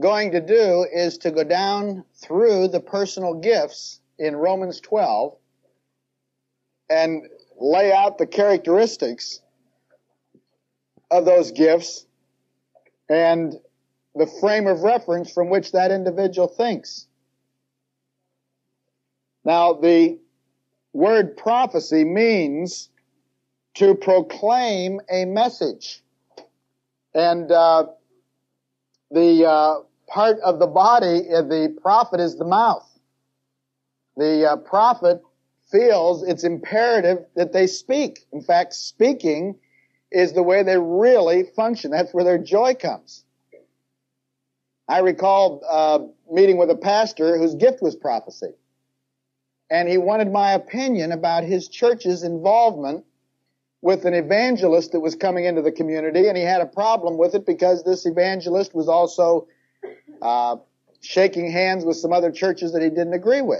going to do is to go down through the personal gifts in Romans 12 and lay out the characteristics of those gifts and the frame of reference from which that individual thinks. Now, the word prophecy means to proclaim a message. And the part of the body of the prophet is the mouth. The prophet feels it's imperative that they speak. In fact, speaking is the way they really function. That's where their joy comes. I recall meeting with a pastor whose gift was prophecy. And he wanted my opinion about his church's involvement with an evangelist that was coming into the community, and he had a problem with it because this evangelist was also shaking hands with some other churches that he didn't agree with.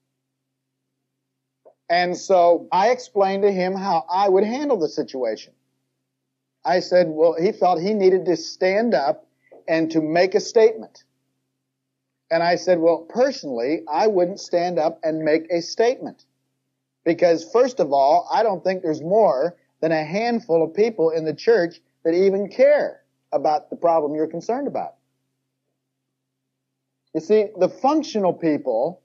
And so I explained to him how I would handle the situation. I said, well, he felt he needed to stand up and to make a statement. And I said, well, personally, I wouldn't stand up and make a statement. Because, first of all, I don't think there's more than a handful of people in the church that even care about the problem you're concerned about. You see, the functional people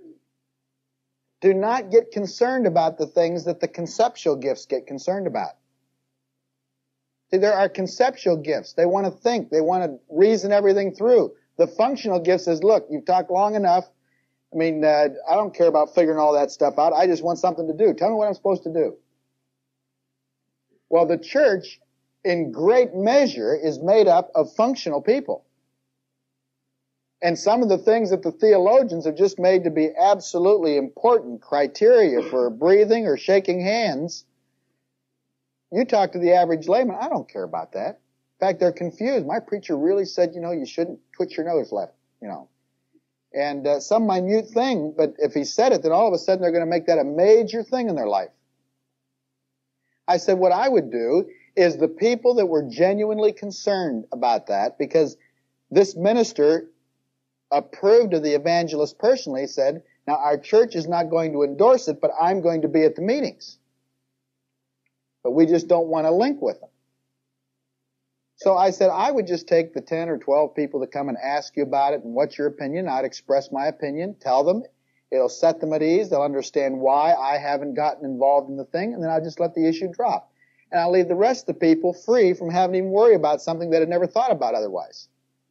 do not get concerned about the things that the conceptual gifts get concerned about. See, there are conceptual gifts. They want to think. They want to reason everything through. The functional gift says, look, you've talked long enough. I mean, I don't care about figuring all that stuff out. I just want something to do. Tell me what I'm supposed to do. Well, the church, in great measure, is made up of functional people. And some of the things that the theologians have just made to be absolutely important criteria for breathing or shaking hands, you talk to the average layman, I don't care about that. In fact, they're confused. My preacher really said, you shouldn't twitch your nose left, And some minute thing, but if he said it, then all of a sudden they're going to make that a major thing in their life. I said what I would do is the people that were genuinely concerned about that, because this minister approved of the evangelist personally, said, now our church is not going to endorse it, but I'm going to be at the meetings. But we just don't want to link with them. So I said, I would just take the 10 or 12 people that come and ask you about it and what's your opinion. I'd express my opinion, tell them. It'll set them at ease. They'll understand why I haven't gotten involved in the thing, and then I'll just let the issue drop. And I'll leave the rest of the people free from having to even worry about something they had never thought about otherwise.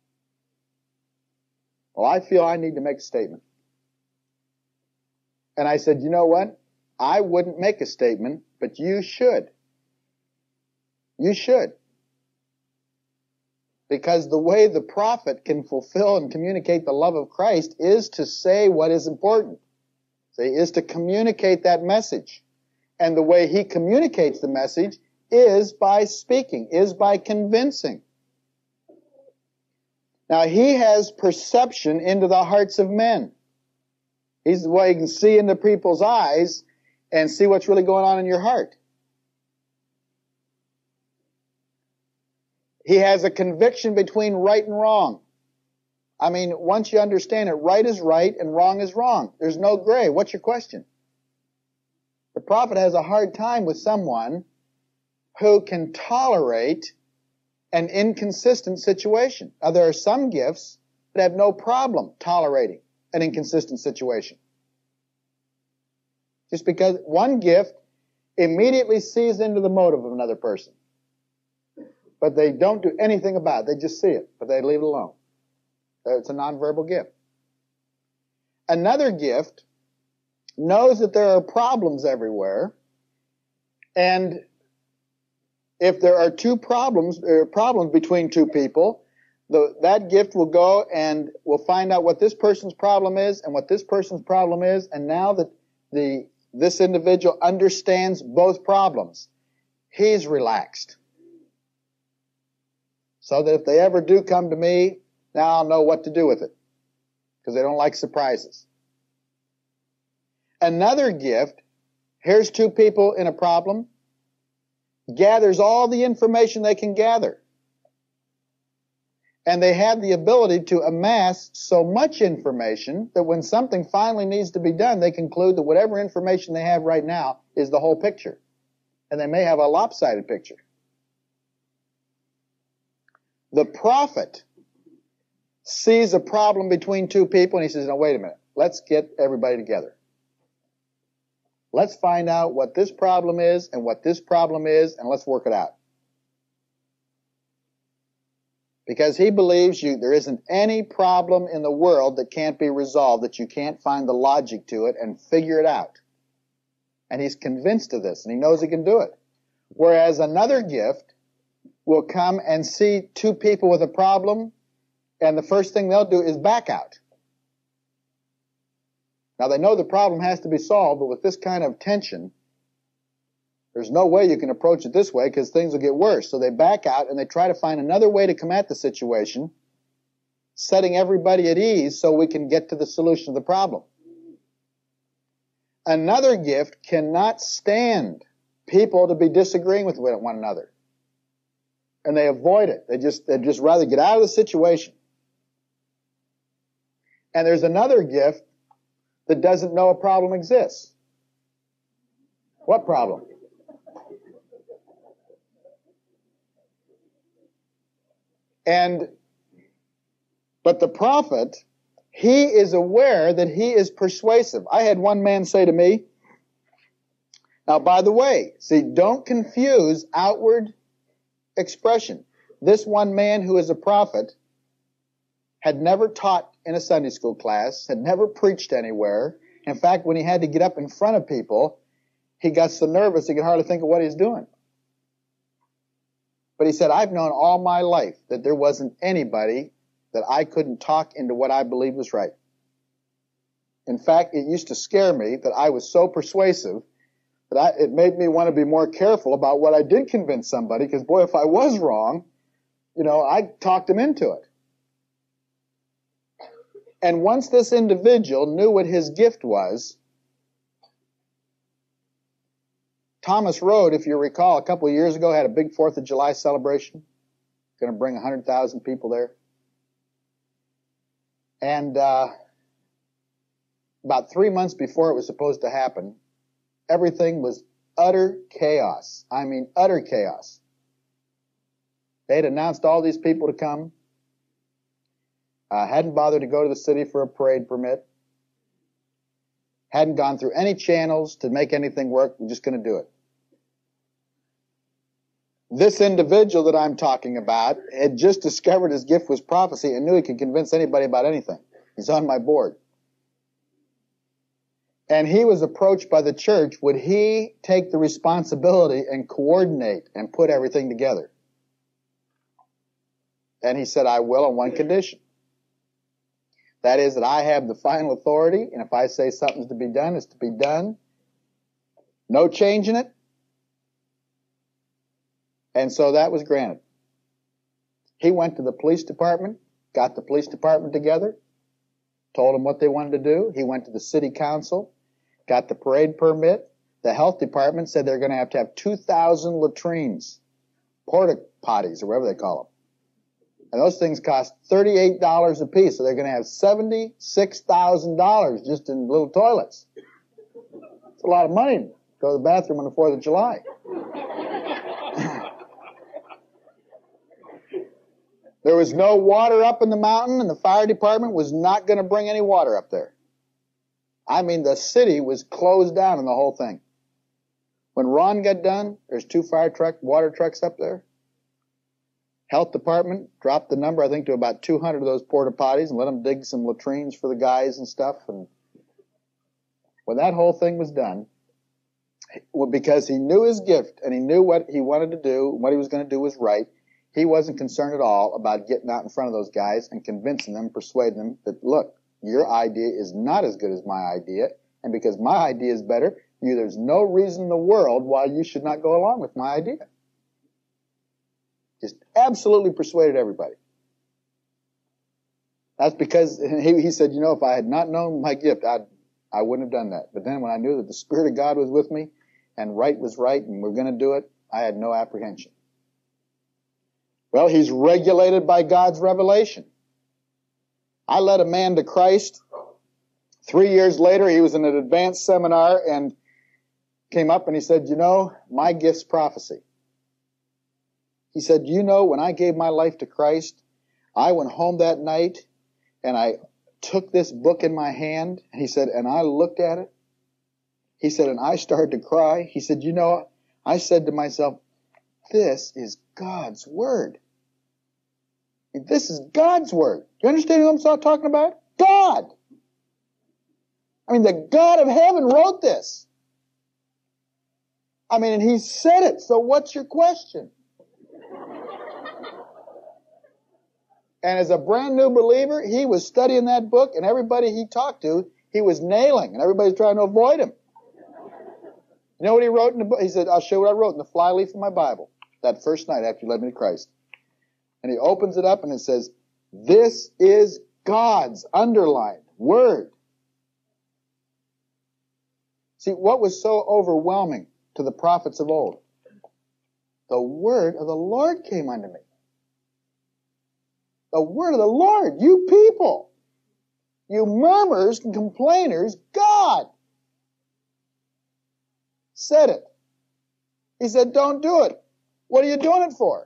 Well, I feel I need to make a statement. And I said, you know what? I wouldn't make a statement, but you should. You should. Because the way the prophet can fulfill and communicate the love of Christ is to say what is important. See, is to communicate that message. And the way he communicates the message is by speaking, is by convincing. Now, he has perception into the hearts of men. He's the way he can see into people's eyes and see what's really going on in your heart. He has a conviction between right and wrong. I mean, once you understand it, right is right and wrong is wrong. There's no gray. What's your question? The prophet has a hard time with someone who can tolerate an inconsistent situation. Now, there are some gifts that have no problem tolerating an inconsistent situation. Just because one gift immediately sees into the motive of another person. But they don't do anything about it. They just see it, but they leave it alone. It's a nonverbal gift. Another gift knows that there are problems everywhere, and if there are problems between two people, that gift will go and will find out what this person's problem is and what this person's problem is, and now that this individual understands both problems, he's relaxed. So that if they ever do come to me, now I'll know what to do with it. Because they don't like surprises. Another gift, here's two people in a problem, gathers all the information they can gather. And they have the ability to amass so much information that when something finally needs to be done, they conclude that whatever information they have right now is the whole picture. And they may have a lopsided picture. The prophet sees a problem between two people and he says, "No, wait a minute. Let's get everybody together. Let's find out what this problem is and what this problem is, and let's work it out." Because he believes there isn't any problem in the world that can't be resolved, that you can't find the logic to it and figure it out. And he's convinced of this, and he knows he can do it. Whereas another gift will come and see two people with a problem, and the first thing they'll do is back out. Now, they know the problem has to be solved, but with this kind of tension, there's no way you can approach it this way because things will get worse. So they back out and they try to find another way to come at the situation, setting everybody at ease so we can get to the solution of the problem. Another gift cannot stand people to be disagreeing with one another. And they avoid it. They'd just rather get out of the situation. And there's another gift that doesn't know a problem exists. What problem? But the prophet, he is aware that he is persuasive. I had one man say to me, now by the way, see, don't confuse outward expression. This one man who is a prophet had never taught in a Sunday school class, had never preached anywhere. In fact, when he had to get up in front of people, he got so nervous he could hardly think of what he's doing. But he said, I've known all my life that there wasn't anybody that I couldn't talk into what I believed was right. In fact, it used to scare me that I was so persuasive that it made me want to be more careful about what I did convince somebody, because boy, if I was wrong, I talked him into it. And once this individual knew what his gift was, Thomas Road, if you recall, a couple of years ago had a big 4th of July celebration. Going to bring 100,000 people there. And about 3 months before it was supposed to happen, everything was utter chaos. I mean, utter chaos. They had announced all these people to come. Hadn't bothered to go to the city for a parade permit. Hadn't gone through any channels to make anything work. We're just going to do it. This individual that I'm talking about had just discovered his gift was prophecy and knew he could convince anybody about anything. He's on my board. And he was approached by the church. Would he take the responsibility and coordinate and put everything together? And he said, I will on one condition. That is that I have the final authority, and if I say something's to be done, it's to be done. No change in it. And so that was granted. He went to the police department, got the police department together, told them what they wanted to do. He went to the city council, got the parade permit. The health department said they're going to have 2,000 latrines, porta potties, or whatever they call them. And those things cost $38 a piece, so they're going to have $76,000 just in little toilets. It's a lot of money to go to the bathroom on the 4th of July. There was no water up in the mountain, and the fire department was not going to bring any water up there. I mean, the city was closed down in the whole thing. When Ron got done, there's 2 water trucks up there. Health department dropped the number, I think, to about 200 of those porta potties and let them dig some latrines for the guys and stuff. And when that whole thing was done, because he knew his gift and he knew what he wanted to do, what he was going to do was right, he wasn't concerned at all about getting out in front of those guys and convincing them, persuading them that, look, your idea is not as good as my idea, and because my idea is better, there's no reason in the world why you should not go along with my idea. Just absolutely persuaded everybody. That's because he said, if I had not known my gift, I wouldn't have done that. But then when I knew that the Spirit of God was with me and right was right and we're going to do it, I had no apprehension. Well, he's regulated by God's revelation. I led a man to Christ. 3 years later, he was in an advanced seminar and came up and he said, my gift's prophecy. He said, when I gave my life to Christ, I went home that night and I took this book in my hand. He said, and I looked at it. He said, and I started to cry. He said, I said to myself, this is God's Word. This is God's Word. Do you understand who I'm talking about? God. I mean, the God of heaven wrote this. I mean, and he said it, so what's your question? And as a brand new believer, he was studying that book, and everybody he talked to, he was nailing, and everybody's trying to avoid him. You know what he wrote in the book? He said, I'll show you what I wrote in the flyleaf of my Bible that first night after you led me to Christ. And he opens it up and it says, this is God's underlined Word. See, what was so overwhelming to the prophets of old? The word of the Lord came unto me. The word of the Lord, you people, you murmurers and complainers, God said it. He said, don't do it. What are you doing it for?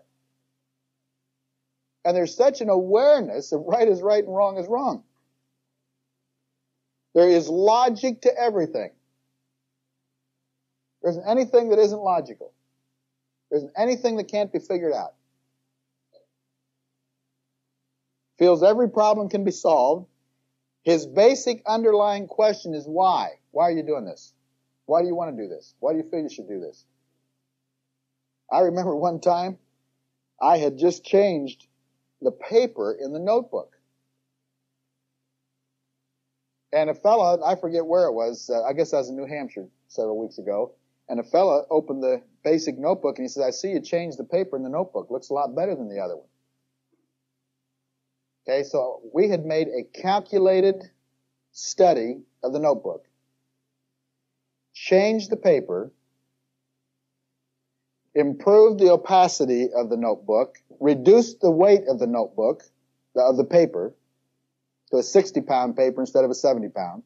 And there's such an awareness of right is right and wrong is wrong. There is logic to everything. There isn't anything that isn't logical. There isn't anything that can't be figured out. Feels every problem can be solved. His basic underlying question is why? Why are you doing this? Why do you want to do this? Why do you feel you should do this? I remember one time I had just changed the paper in the notebook. And a fella, I forget where it was, I guess I was in New Hampshire several weeks ago, and a fella opened the basic notebook and he says, I see you changed the paper in the notebook. Looks a lot better than the other one. Okay, so we had made a calculated study of the notebook, changed the paper, improved the opacity of the notebook, reduced the weight of the notebook, of the paper, to a 60-pound paper instead of a 70-pound,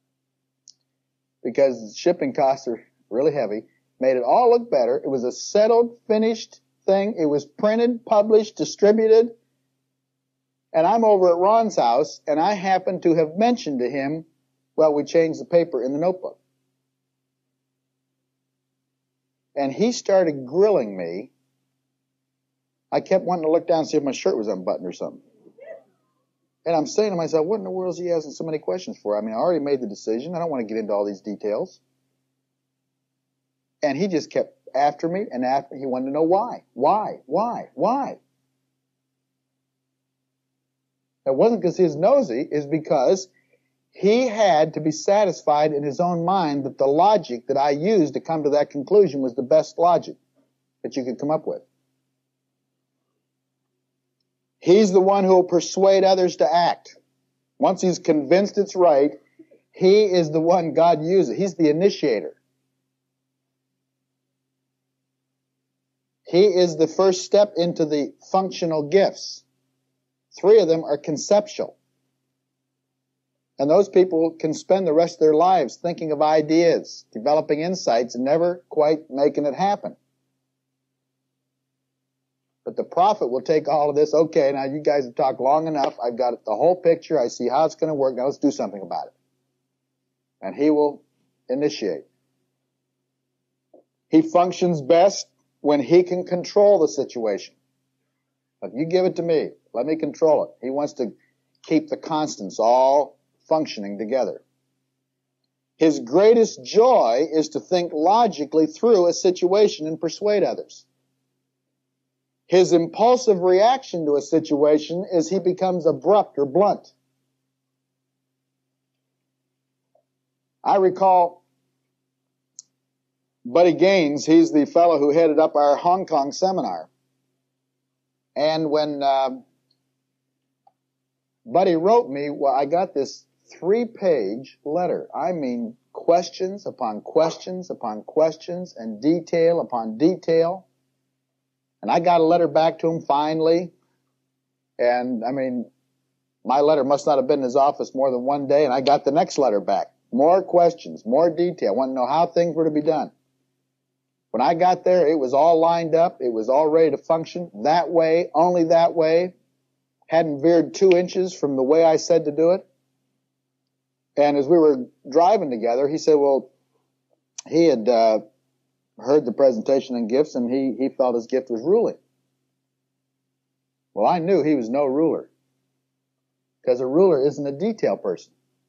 because shipping costs are really heavy, made it all look better. It was a settled, finished thing. It was printed, published, distributed. And I'm over at Ron's house, and I happen to have mentioned to him, well, we changed the paper in the notebook. And he started grilling me. I kept wanting to look down and see if my shirt was unbuttoned or something. And I'm saying to myself, what in the world is he asking so many questions for? I mean, I already made the decision. I don't want to get into all these details. And he just kept after me and after me. He wanted to know why. Why? It wasn't because he was nosy. It's because he had to be satisfied in his own mind that the logic that I used to come to that conclusion was the best logic that you could come up with. He's the one who will persuade others to act. Once he's convinced it's right, he is the one God uses. He's the initiator. He is the first step into the functional gifts. 3 of them are conceptual. And those people can spend the rest of their lives thinking of ideas, developing insights, and never quite making it happen. But the prophet will take all of this, okay, now you guys have talked long enough, I've got the whole picture, I see how it's going to work, now let's do something about it. And he will initiate. He functions best when he can control the situation. If you give it to me, let me control it. He wants to keep the constants all functioning together. His greatest joy is to think logically through a situation and persuade others. His impulsive reaction to a situation is he becomes abrupt or blunt. I recall Buddy Gaines, he's the fellow who headed up our Hong Kong seminar. And when Buddy wrote me, well, I got this 3-page letter. I mean, questions upon questions upon questions and detail upon detail. And I got a letter back to him finally. And, I mean, my letter must not have been in his office more than one day, and I got the next letter back. More questions, more detail. I wanted to know how things were to be done. When I got there, it was all lined up. It was all ready to function that way, only that way. Hadn't veered 2 inches from the way I said to do it. And as we were driving together, he said, well, he had heard the presentation and gifts, and he felt his gift was ruling. Well, I knew he was no ruler, because a ruler isn't a detail person.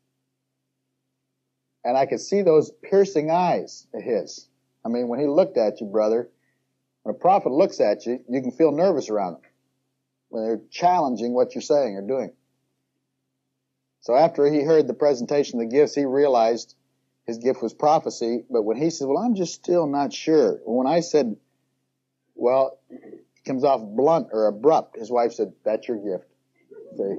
And I could see those piercing eyes of his. I mean, when he looked at you, brother, when a prophet looks at you, you can feel nervous around them when they're challenging what you're saying or doing. So after he heard the presentation of the gifts, he realized his gift was prophecy. But when he said, well, I'm just still not sure. When I said, well, it comes off blunt or abrupt, his wife said, that's your gift. See?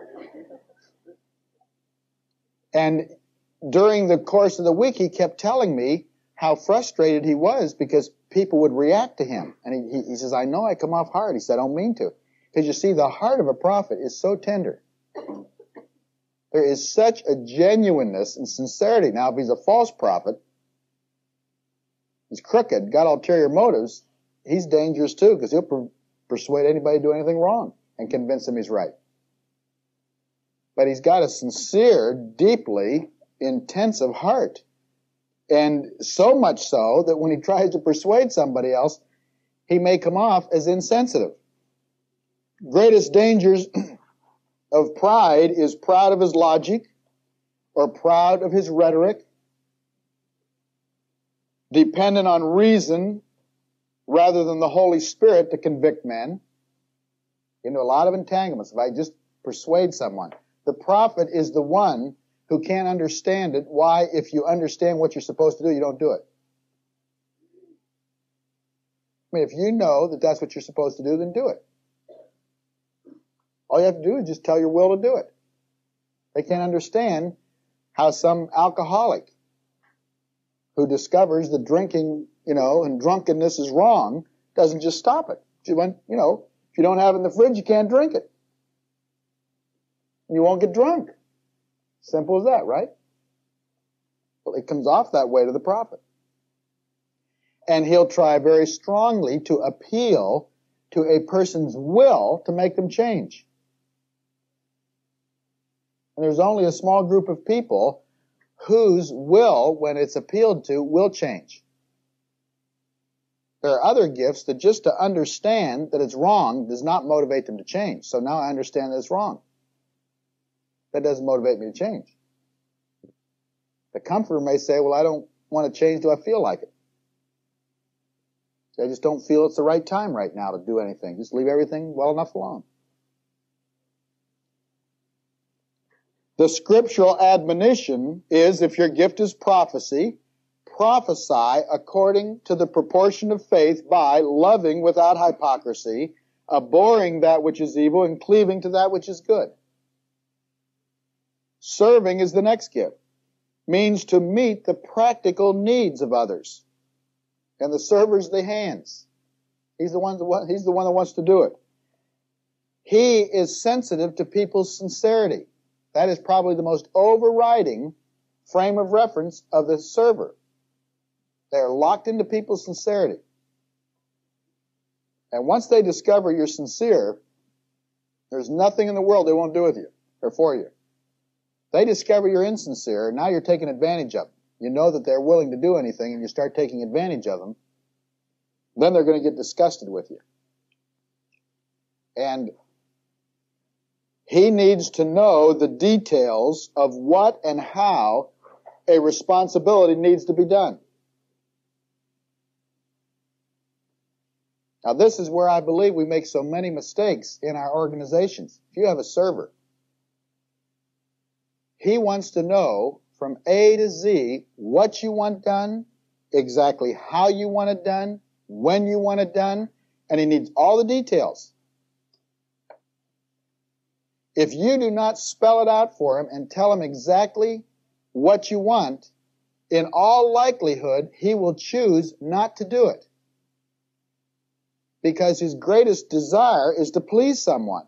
And during the course of the week, he kept telling me how frustrated he was because people would react to him. And he says, I know I come off hard. He said, I don't mean to. Because you see, the heart of a prophet is so tender. There is such a genuineness and sincerity. Now, if he's a false prophet, he's crooked, got ulterior motives, he's dangerous too, because he'll persuade anybody to do anything wrong and convince him he's right. But he's got a sincere, deeply intensive heart. And so much so that when he tries to persuade somebody else, he may come off as insensitive. Greatest dangers of pride is proud of his logic or proud of his rhetoric, dependent on reason rather than the Holy Spirit to convict men. Into a lot of entanglements if I just persuade someone. The prophet is the one who can't understand it. Why, if you understand what you're supposed to do, you don't do it? I mean, if you know that that's what you're supposed to do, then do it. All you have to do is just tell your will to do it. They can't understand how some alcoholic who discovers that drinking, and drunkenness is wrong doesn't just stop it. If you don't have it in the fridge, you can't drink it. And you won't get drunk. Simple as that, right? Well, it comes off that way to the prophet. And he'll try very strongly to appeal to a person's will to make them change. And there's only a small group of people whose will, when it's appealed to, will change. There are other gifts that just to understand that it's wrong does not motivate them to change. So now I understand that it's wrong. That doesn't motivate me to change. The comforter may say, well, I don't want to change. Do I feel like it? I just don't feel it's the right time right now to do anything. Just leave everything well enough alone. The scriptural admonition is, if your gift is prophecy, prophesy according to the proportion of faith by loving without hypocrisy, abhorring that which is evil, and cleaving to that which is good. Serving is the next gift. Means to meet the practical needs of others. And the server's the hands. He's the one that wants to do it. He is sensitive to people's sincerity. That is probably the most overriding frame of reference of the server. They are locked into people's sincerity. And once they discover you're sincere, there's nothing in the world they won't do with you or for you. They discover you're insincere, and now you're taking advantage of them. You know that they're willing to do anything, and you start taking advantage of them. Then they're going to get disgusted with you. And he needs to know the details of what and how a responsibility needs to be done. Now, this is where I believe we make so many mistakes in our organizations. If you have a server, he wants to know from A to Z what you want done, exactly how you want it done, when you want it done, and he needs all the details. If you do not spell it out for him and tell him exactly what you want, in all likelihood, he will choose not to do it. because his greatest desire is to please someone.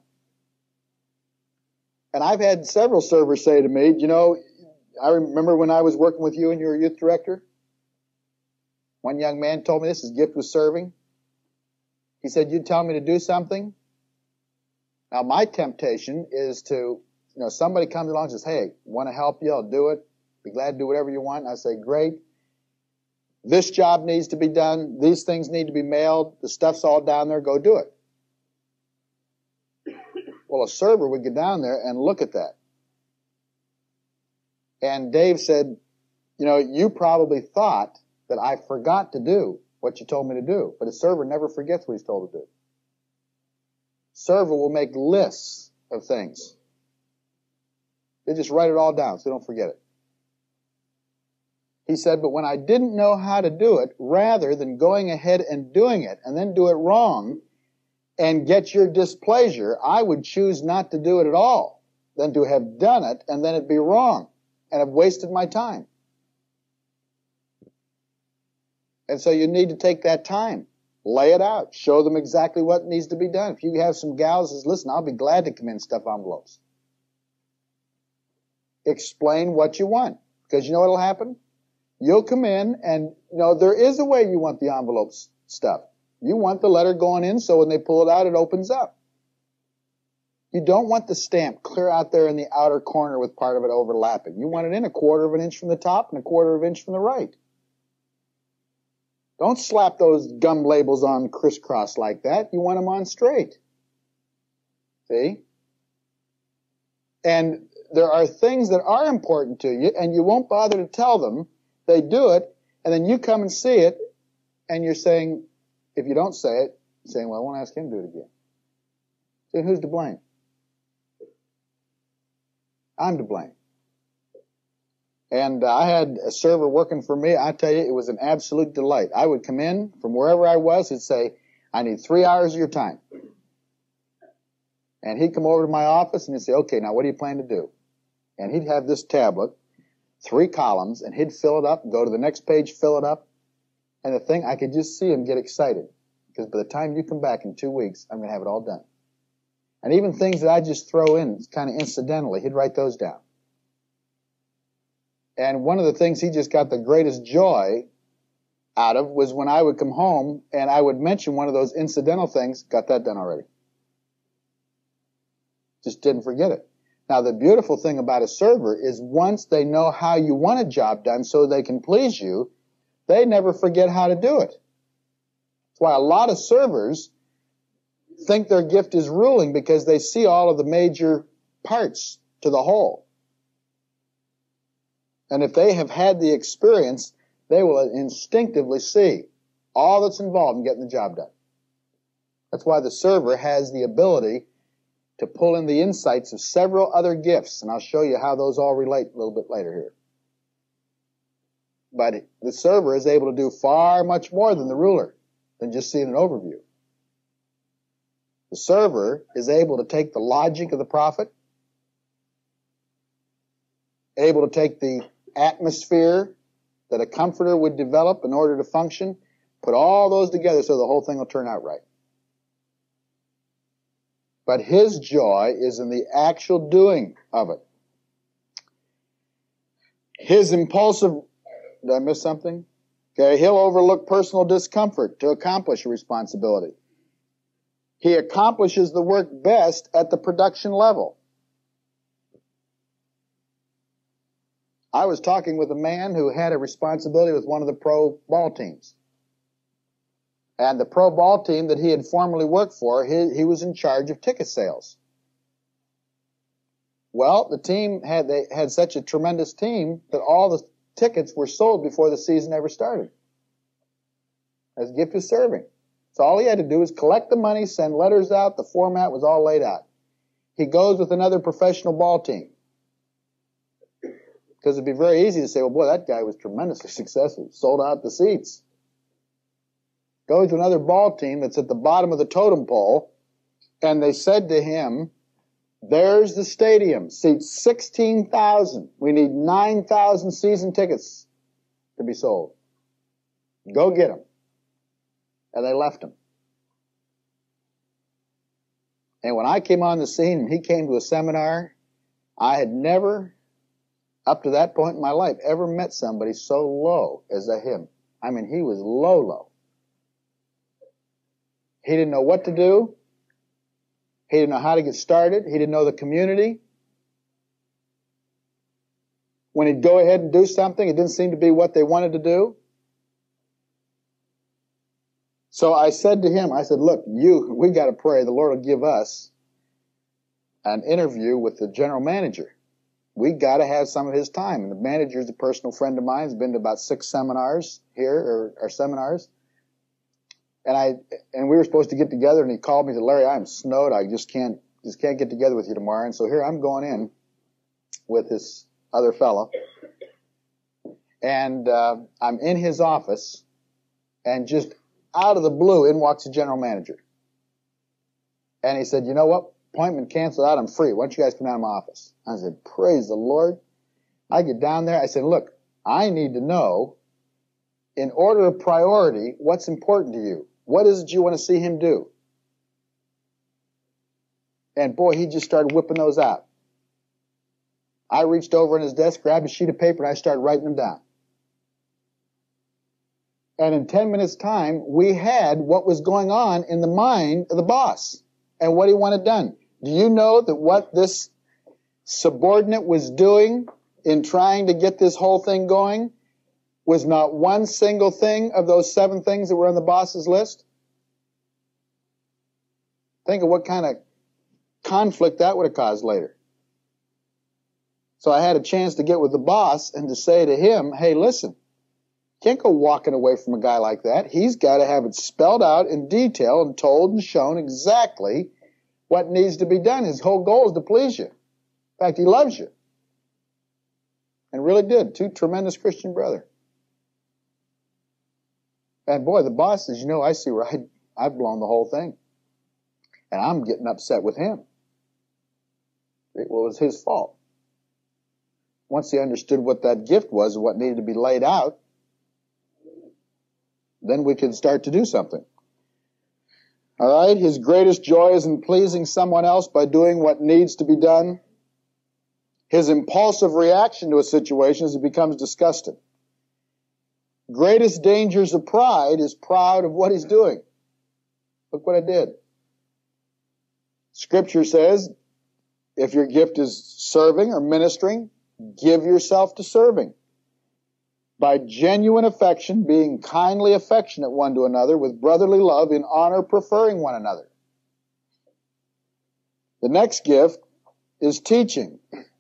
And I've had several servers say to me, you know, I remember when I was working with you and you were youth director. One young man told me this, his gift was serving. He said, you'd tell me to do something. Now, my temptation is to, you know, somebody comes along and says, hey, want to help you? I'll do it. Be glad to do whatever you want. And I say, great. This job needs to be done. These things need to be mailed. The stuff's all down there. Go do it. Well, a server would get down there and look at that. And Dave said, you know, you probably thought that I forgot to do what you told me to do. But a server never forgets what he's told to do. Server will make lists of things. They just write it all down so they don't forget it. He said, but when I didn't know how to do it, rather than going ahead and doing it and then do it wrong and get your displeasure, I would choose not to do it at all than to have done it and then it'd be wrong and have wasted my time. And so you need to take that time, lay it out, show them exactly what needs to be done. If you have some gals that says, listen, I'll be glad to come in and stuff envelopes. Explain what you want, because you know what'll happen? You'll come in and, you know, there is a way you want the envelopes stuffed. You want the letter going in so when they pull it out, it opens up. You don't want the stamp clear out there in the outer corner with part of it overlapping. You want it in 1/4 of an inch from the top and 1/4 of an inch from the right. Don't slap those gum labels on crisscross like that. You want them on straight. See? And there are things that are important to you, and you won't bother to tell them. They do it, and then you come and see it, and you're saying, if you don't say it, you're saying, well, I won't ask him to do it again. See, who's to blame? I'm to blame. And I had a server working for me. I tell you, it was an absolute delight. I would come in from wherever I was. He'd say, I need 3 hours of your time. And he'd come over to my office and he'd say, okay, now what do you plan to do? And he'd have this tablet, 3 columns, and he'd fill it up, go to the next page, fill it up. And the thing, I could just see him get excited. Because by the time you come back in 2 weeks, I'm going to have it all done. And even things that I just throw in kind of incidentally, he'd write those down. And one of the things he just got the greatest joy out of was when I would come home and I would mention one of those incidental things, got that done already. Just didn't forget it. Now, the beautiful thing about a server is once they know how you want a job done so they can please you, they never forget how to do it. That's why a lot of servers think their gift is ruling because they see all of the major parts to the whole. And if they have had the experience, they will instinctively see all that's involved in getting the job done. That's why the server has the ability to pull in the insights of several other gifts, and I'll show you how those all relate a little bit later here. But the server is able to do far much more than the ruler, than just seeing an overview. The server is able to take the logic of the prophet, able to take the atmosphere that a comforter would develop in order to function, put all those together so the whole thing will turn out right. But his joy is in the actual doing of it. His impulsive, did I miss something? Okay, he'll overlook personal discomfort to accomplish a responsibility. He accomplishes the work best at the production level. I was talking with a man who had a responsibility with one of the pro ball teams. And the pro ball team that he had formerly worked for, he was in charge of ticket sales. Well, the team they had such a tremendous team that all the tickets were sold before the season ever started. As a gift of serving. So all he had to do was collect the money, send letters out, the format was all laid out. He goes with another professional ball team. Because it'd be very easy to say, well, boy, that guy was tremendously successful. Sold out the seats. Goes to another ball team that's at the bottom of the totem pole, and they said to him, there's the stadium, seats 16,000. We need 9,000 season tickets to be sold. Go get them. And they left him. And when I came on the scene and he came to a seminar, I had never, up to that point in my life, ever met somebody so low as him. I mean, he was low. He didn't know what to do. He didn't know how to get started. He didn't know the community. When he'd go ahead and do something, it didn't seem to be what they wanted to do. So I said to him, I said, look, we got to pray the Lord will give us an interview with the general manager. We got to have some of his time. And the manager is a personal friend of mine. He's been to about 6 seminars here, or seminars. And we were supposed to get together, and he called me and said, Larry, I'm snowed. I just can't get together with you tomorrow. And so here I'm going in with this other fellow. And I'm in his office, and just out of the blue, in walks the general manager. And he said, you know what? Appointment canceled out. I'm free. Why don't you guys come down to my office? I said, praise the Lord. I get down there. I said, look, I need to know, in order of priority, what's important to you. What is it you want to see him do? And boy, he just started whipping those out. I reached over on his desk, grabbed a sheet of paper, and I started writing them down. And in 10 minutes' time, we had what was going on in the mind of the boss and what he wanted done. Do you know that what this subordinate was doing in trying to get this whole thing going was not one single thing of those 7 things that were on the boss's list? Think of what kind of conflict that would have caused later. So I had a chance to get with the boss and to say to him, hey, listen, can't go walking away from a guy like that. He's got to have it spelled out in detail and told and shown exactly what needs to be done. His whole goal is to please you. In fact, he loves you. And really did. 2 tremendous Christian brothers. And boy, the boss says, you know, I see where I've blown the whole thing. And I'm getting upset with him. It was his fault. Once he understood what that gift was and what needed to be laid out, then we could start to do something. All right? His greatest joy is in pleasing someone else by doing what needs to be done. His impulsive reaction to a situation is he becomes disgusted. Greatest dangers of pride is proud of what he's doing. Look what I did. Scripture says, if your gift is serving or ministering, give yourself to serving. By genuine affection, being kindly affectionate one to another, with brotherly love, in honor, preferring one another. The next gift is teaching.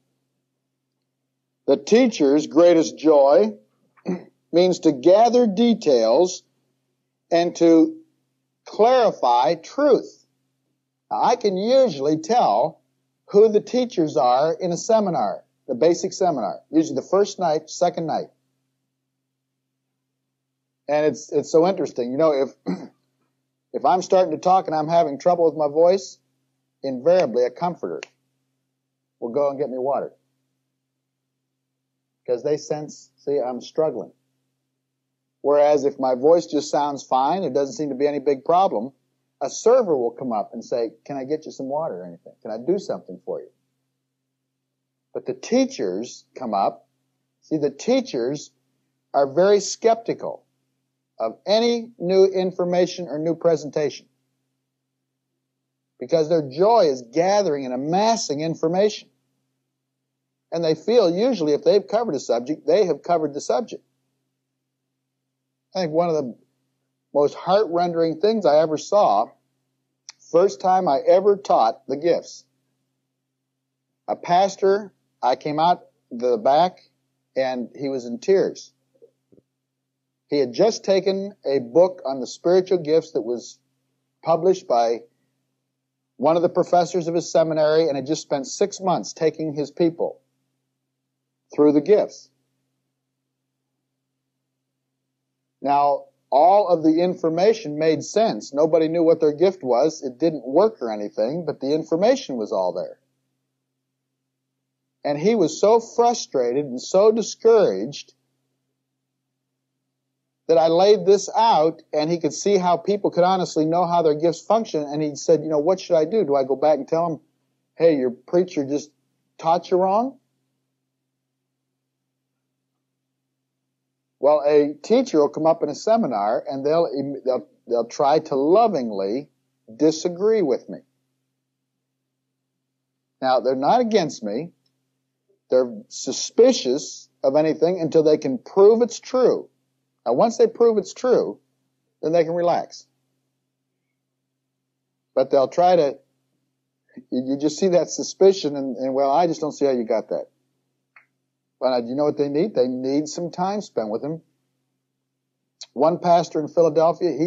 The teacher's greatest joy means to gather details and to clarify truth. Now, I can usually tell who the teachers are in a seminar, the basic seminar, usually the first night, second night. And it's so interesting. You know, if I'm starting to talk and I'm having trouble with my voice, invariably a comforter will go and get me water. Because they sense, see, I'm struggling. Whereas if my voice just sounds fine, there doesn't seem to be any big problem, a server will come up and say, can I get you some water or anything? Can I do something for you? But the teachers come up. See, the teachers are very skeptical of any new information or new presentation, because their joy is gathering and amassing information. And they feel usually if they've covered a subject, they have covered the subject. I think one of the most heart-rendering things I ever saw, first time I ever taught the gifts. A pastor, I came out the back and he was in tears. He had just taken a book on the spiritual gifts that was published by one of the professors of his seminary, and had just spent 6 months taking his people through the gifts. Now, all of the information made sense. Nobody knew what their gift was. It didn't work or anything, but the information was all there. And he was so frustrated and so discouraged that I laid this out, and he could see how people could honestly know how their gifts function, and he said, what should I do? Do I go back and tell them, hey, your preacher just taught you wrong? Well, a teacher will come up in a seminar, and they'll try to lovingly disagree with me. Now, they're not against me. They're suspicious of anything until they can prove it's true. Now, once they prove it's true, then they can relax. But they'll try to, you just see that suspicion, and well, I just don't see how you got that. Well, you know what they need? They need some time spent with him. One pastor in Philadelphia, he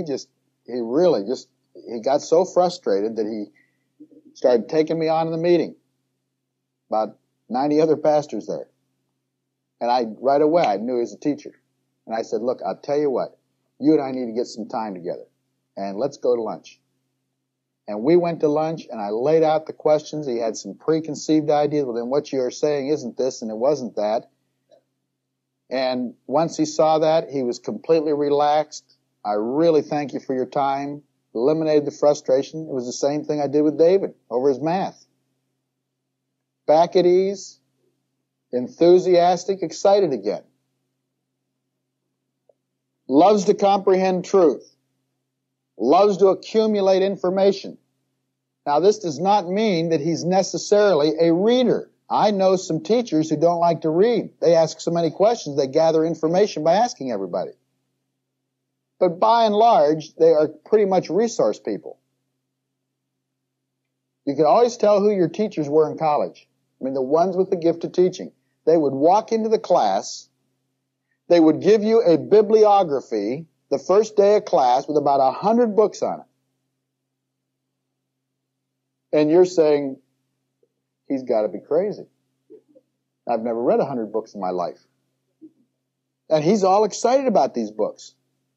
got so frustrated that he started taking me on in the meeting. About 90 other pastors there. And right away, I knew he was a teacher. And I said, look, I'll tell you what, you and I need to get some time together, and let's go to lunch. And we went to lunch, and I laid out the questions. He had some preconceived ideas. Well, then what you're saying isn't this, and it wasn't that. And once he saw that, he was completely relaxed. I really thank you for your time. Eliminated the frustration. It was the same thing I did with David over his math. Back at ease, enthusiastic, excited again. Loves to comprehend truth. Loves to accumulate information. Now, this does not mean that he's necessarily a reader. I know some teachers who don't like to read. They ask so many questions, they gather information by asking everybody. But by and large, they are pretty much resource people. You can always tell who your teachers were in college. I mean, the ones with the gift of teaching. They would walk into the class, they would give you a bibliography the first day of class with about 100 books on it. And you're saying, he's got to be crazy. I've never read 100 books in my life. And he's all excited about these books.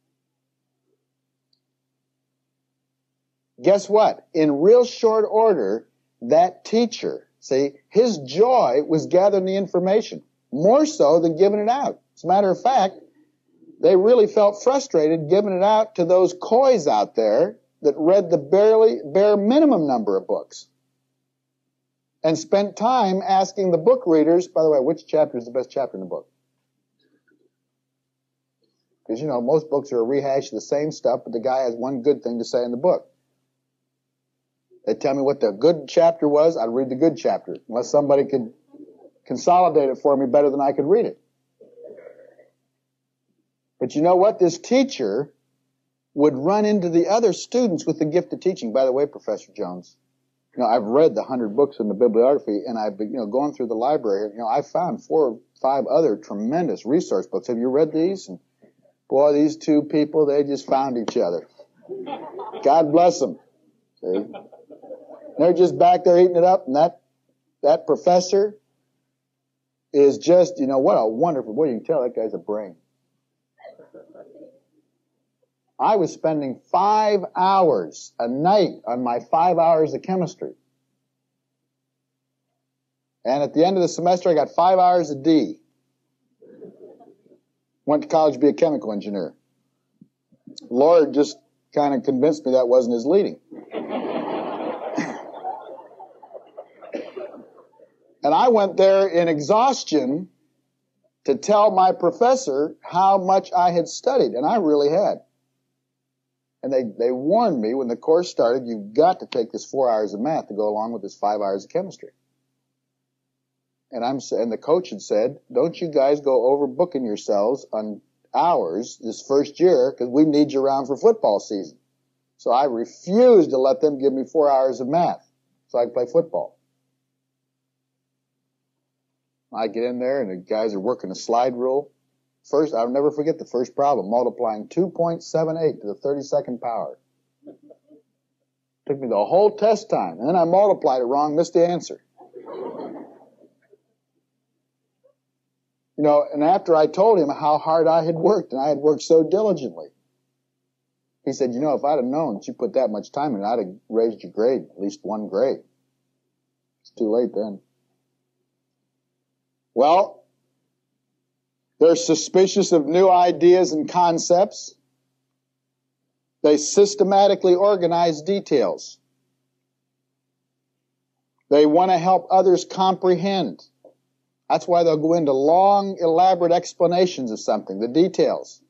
Guess what? In real short order, that teacher, see, his joy was gathering the information, more so than giving it out. As a matter of fact, they really felt frustrated giving it out to those coys out there that read the bare minimum number of books and spent time asking the book readers, by the way, which chapter is the best chapter in the book? Because, most books are a rehash of the same stuff, but the guy has one good thing to say in the book. They tell me what the good chapter was, I'd read the good chapter, unless somebody could consolidate it for me better than I could read it. But you know what? This teacher would run into the other students with the gift of teaching. By the way, Professor Jones, I've read the 100 books in the bibliography, and I've been, going through the library. I found 4 or 5 other tremendous resource books. Have you read these? And boy, these two people, they just found each other. God bless them. See? They're just back there eating it up, and that professor is just, what a wonderful, boy, you can tell that guy's a brain. I was spending 5 hours a night on my 5 hours of chemistry. And at the end of the semester, I got 5 hours of D. Went to college to be a chemical engineer. Lord just kind of convinced me that wasn't his leading. And I went there in exhaustion to tell my professor how much I had studied, and I really had. And they warned me when the course started, you've got to take this 4 hours of math to go along with this 5 hours of chemistry. And the coach had said, don't you guys go overbooking yourselves on hours this first year, because we need you around for football season. So I refused to let them give me 4 hours of math so I could play football. I get in there, and the guys are working a slide rule. First, I'll never forget the first problem, multiplying 2.78 to the 32nd power. Took me the whole test time, and then I multiplied it wrong, missed the answer. And after I told him how hard I had worked, and I had worked so diligently, he said, if I'd have known that you put that much time in it, I'd have raised your grade, at least 1 grade. It's too late then. Well, They're suspicious of new ideas and concepts. They systematically organize details. They want to help others comprehend. That's why they'll go into long, elaborate explanations of something, the details.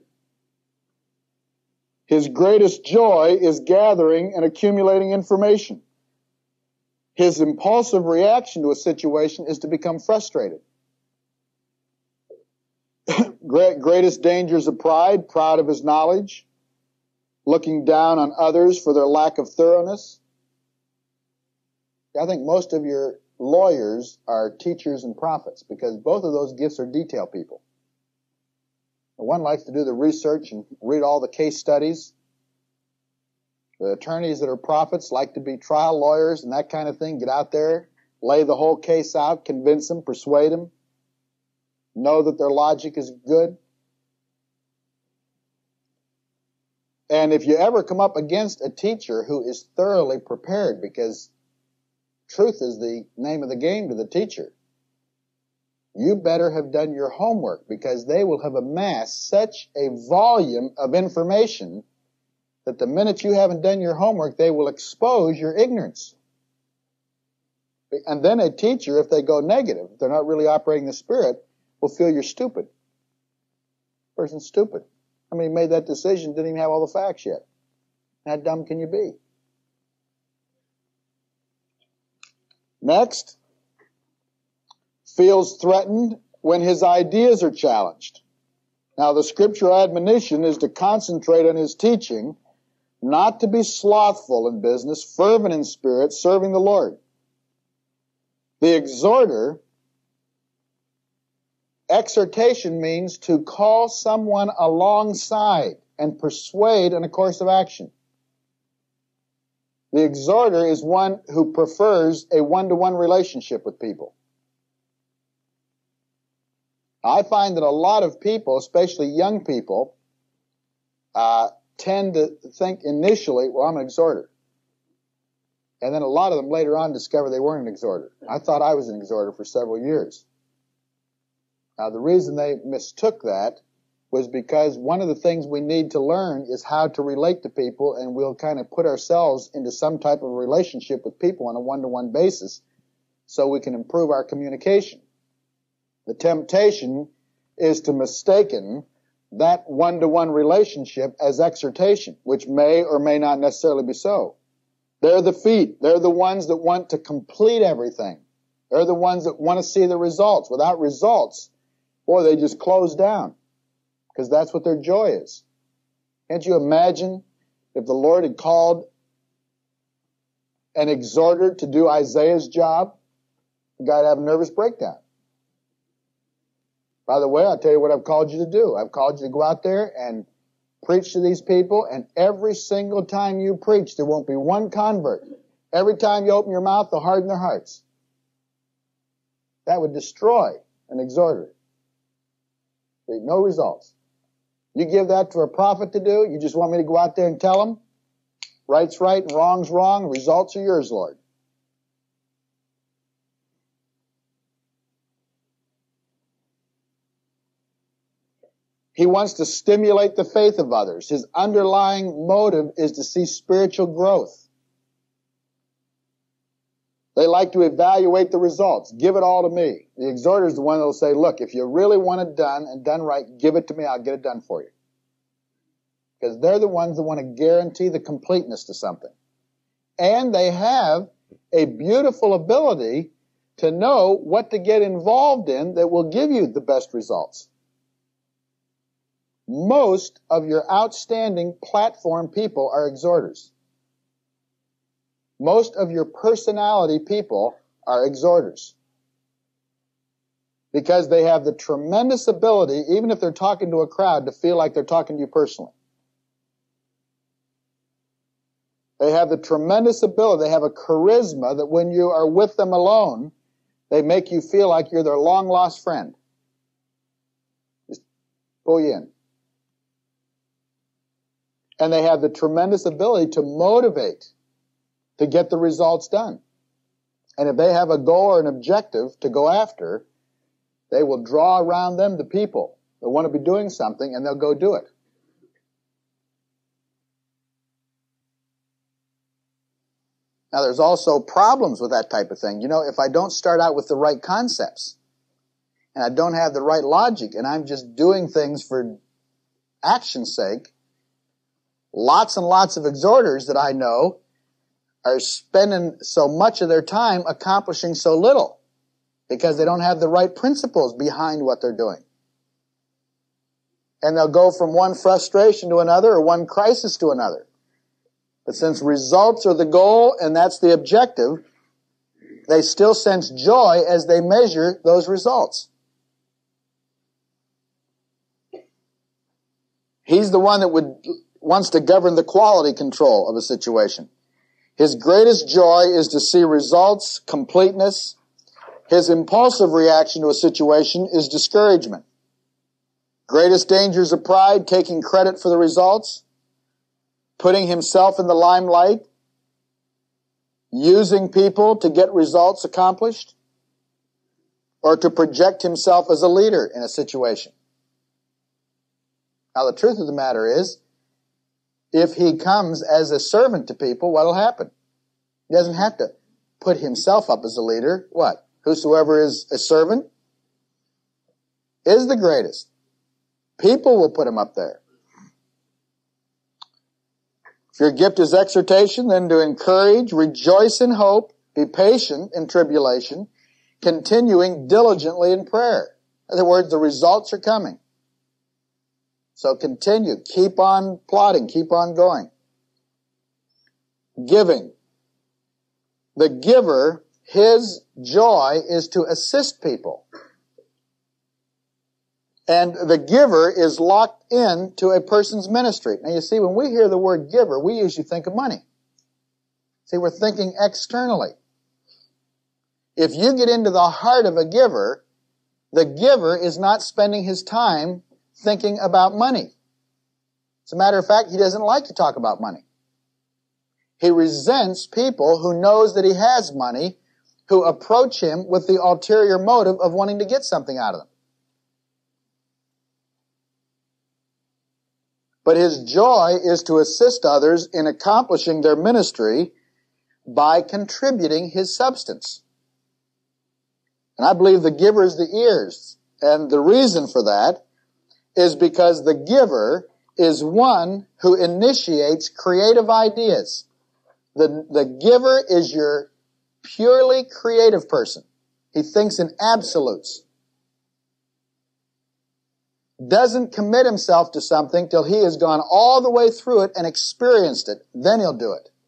His greatest joy is gathering and accumulating information. His impulsive reaction to a situation is to become frustrated. Greatest dangers of pride, proud of his knowledge, looking down on others for their lack of thoroughness. I think most of your lawyers are teachers and prophets because both of those gifts are detail people. The one likes to do the research and read all the case studies. The attorneys that are prophets like to be trial lawyers and that kind of thing. Get out there, lay the whole case out, convince them, persuade them, know that their logic is good. And if you ever come up against a teacher who is thoroughly prepared, because truth is the name of the game to the teacher, you better have done your homework, because they will have amassed such a volume of information that the minute you haven't done your homework, they will expose your ignorance. And then a teacher, if they go negative, if they're not really operating the Spirit, will feel you're stupid. The person's stupid. I mean, he made that decision, didn't even have all the facts yet. How dumb can you be? Next, feels threatened when his ideas are challenged. Now, the scriptural admonition is to concentrate on his teaching, not to be slothful in business, fervent in spirit, serving the Lord. The exhorter, exhortation means to call someone alongside and persuade in a course of action. The exhorter is one who prefers a one-to-one relationship with people. I find that a lot of people, especially young people, tend to think initially, well, I'm an exhorter. And then a lot of them later on discover they weren't an exhorter. I thought I was an exhorter for several years. Now, the reason they mistook that was because one of the things we need to learn is how to relate to people, and we'll kind of put ourselves into some type of relationship with people on a one-to-one basis so we can improve our communication. The temptation is to mistaken that one-to-one relationship as exhortation, which may or may not necessarily be so. They're the feet. They're the ones that want to complete everything. They're the ones that want to see the results. Without results, boy, they just close down, because that's what their joy is. Can't you imagine if the Lord had called an exhorter to do Isaiah's job? The guy'd have a nervous breakdown. By the way, I'll tell you what I've called you to do. I've called you to go out there and preach to these people, and every single time you preach, there won't be one convert. Every time you open your mouth, they'll harden their hearts. That would destroy an exhorter. No results. You give that to a prophet to do, you just want me to go out there and tell them, right's right and wrong's wrong, and results are yours, Lord. He wants to stimulate the faith of others. His underlying motive is to see spiritual growth. They like to evaluate the results. Give it all to me. The exhorter is the one that will say, look, if you really want it done and done right, give it to me. I'll get it done for you. Because they're the ones that want to guarantee the completeness to something. And they have a beautiful ability to know what to get involved in that will give you the best results. Most of your outstanding platform people are exhorters. Most of your personality people are exhorters. Because they have the tremendous ability, even if they're talking to a crowd, to feel like they're talking to you personally. They have the tremendous ability, they have a charisma that when you are with them alone, they make you feel like you're their long-lost friend. Just pull you in. And they have the tremendous ability to motivate, to get the results done. And if they have a goal or an objective to go after, They will draw around them the people that want to be doing something, and they'll go do it. Now, there's also problems with that type of thing. You know, if I don't start out with the right concepts, and I don't have the right logic, and I'm just doing things for action's sake, lots and lots of exhorters that I know are spending so much of their time accomplishing so little because they don't have the right principles behind what they're doing. And they'll go from one frustration to another or one crisis to another. But since results are the goal and that's the objective, they still sense joy as they measure those results. He's the one that wants to govern the quality control of a situation. His greatest joy is to see results, completeness. His impulsive reaction to a situation is discouragement. Greatest dangers of pride, taking credit for the results, putting himself in the limelight, using people to get results accomplished, or to project himself as a leader in a situation. Now, the truth of the matter is, if he comes as a servant to people, what will happen? He doesn't have to put himself up as a leader. What? Whosoever is a servant is the greatest. People will put him up there. If your gift is exhortation, then to encourage, rejoice in hope, be patient in tribulation, continuing diligently in prayer. In other words, the results are coming. So continue. Keep on plodding. Keep on going. Giving. The giver, his joy is to assist people. And the giver is locked into a person's ministry. Now you see, when we hear the word giver, we usually think of money. See, we're thinking externally. If you get into the heart of a giver, the giver is not spending his time thinking about money. As a matter of fact, he doesn't like to talk about money. He resents people who knows that he has money, who approach him with the ulterior motive of wanting to get something out of them. But his joy is to assist others in accomplishing their ministry by contributing his substance. And I believe the giver is the ears. And the reason for that is because the giver is one who initiates creative ideas. The giver is your purely creative person. He thinks in absolutes. Doesn't commit himself to something till he has gone all the way through it and experienced it. Then he'll do it.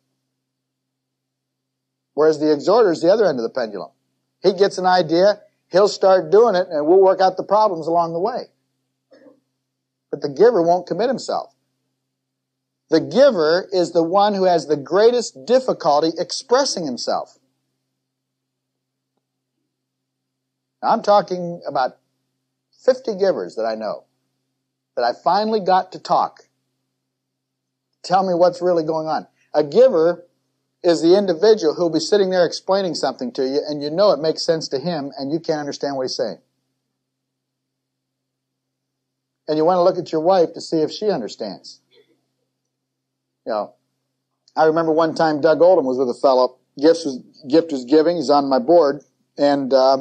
Whereas the exhorter is the other end of the pendulum. He gets an idea, he'll start doing it, and we'll work out the problems along the way. But the giver won't commit himself. The giver is the one who has the greatest difficulty expressing himself. Now, I'm talking about 50 givers that I know, that I finally got to talk. Tell me what's really going on. A giver is the individual who will be sitting there explaining something to you, and you know it makes sense to him, and you can't understand what he's saying. And you want to look at your wife to see if she understands. You know, I remember one time Doug Oldham was with a fellow. Gift was giving. He's on my board. And the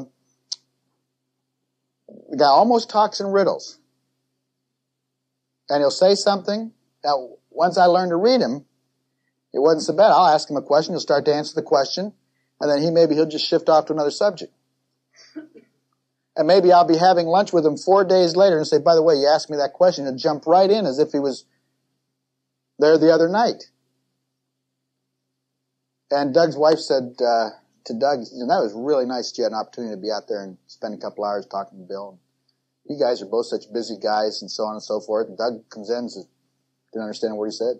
guy almost talks in riddles. And he'll say something. Now, once I learned to read him, it wasn't so bad. I'll ask him a question. He'll start to answer the question. And then he'll just shift off to another subject. And maybe I'll be having lunch with him 4 days later and say, by the way, you asked me that question. He'll jump right in as if he was there the other night. And Doug's wife said to Doug, that was really nice that you had an opportunity to be out there and spend a couple hours talking to Bill. You guys are both such busy guys and so on and so forth. And Doug comes in and says, didn't understand what he said.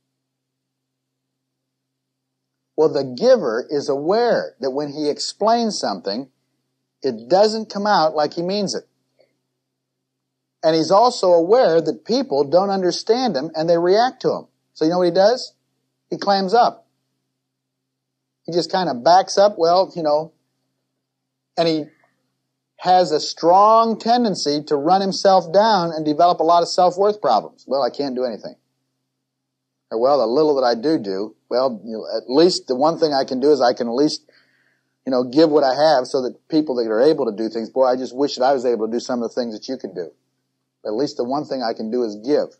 Well, the giver is aware that when he explains something, it doesn't come out like he means it. And he's also aware that people don't understand him and they react to him. So you know what he does? He clams up. He just kind of backs up, and has a strong tendency to run himself down and develop a lot of self-worth problems. Well, I can't do anything. Or, well, the little that I do, well, at least the one thing I can do is I can at least, give what I have so that people that are able to do things, boy, I just wish that I was able to do some of the things that you can do. But at least the one thing I can do is give.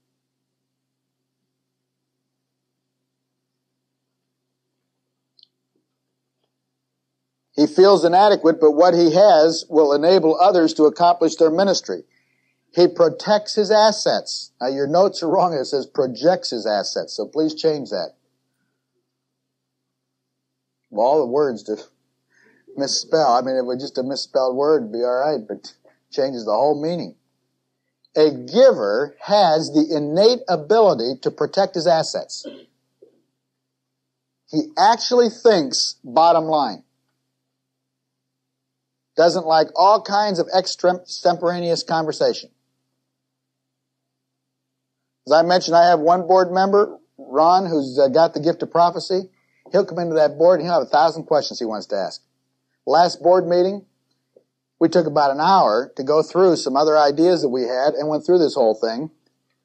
He feels inadequate, but what he has will enable others to accomplish their ministry. He protects his assets. Now, your notes are wrong. It says projects his assets, so please change that. Well, all the words to misspell. I mean, if it were just a misspelled word, it'd be all right, but it changes the whole meaning. A giver has the innate ability to protect his assets. He actually thinks bottom line. Doesn't like all kinds of extemporaneous conversation. As I mentioned, I have one board member, Ron, who's got the gift of prophecy. He'll come into that board and he'll have 1,000 questions he wants to ask. Last board meeting, we took about an hour to go through some other ideas that we had and went through this whole thing.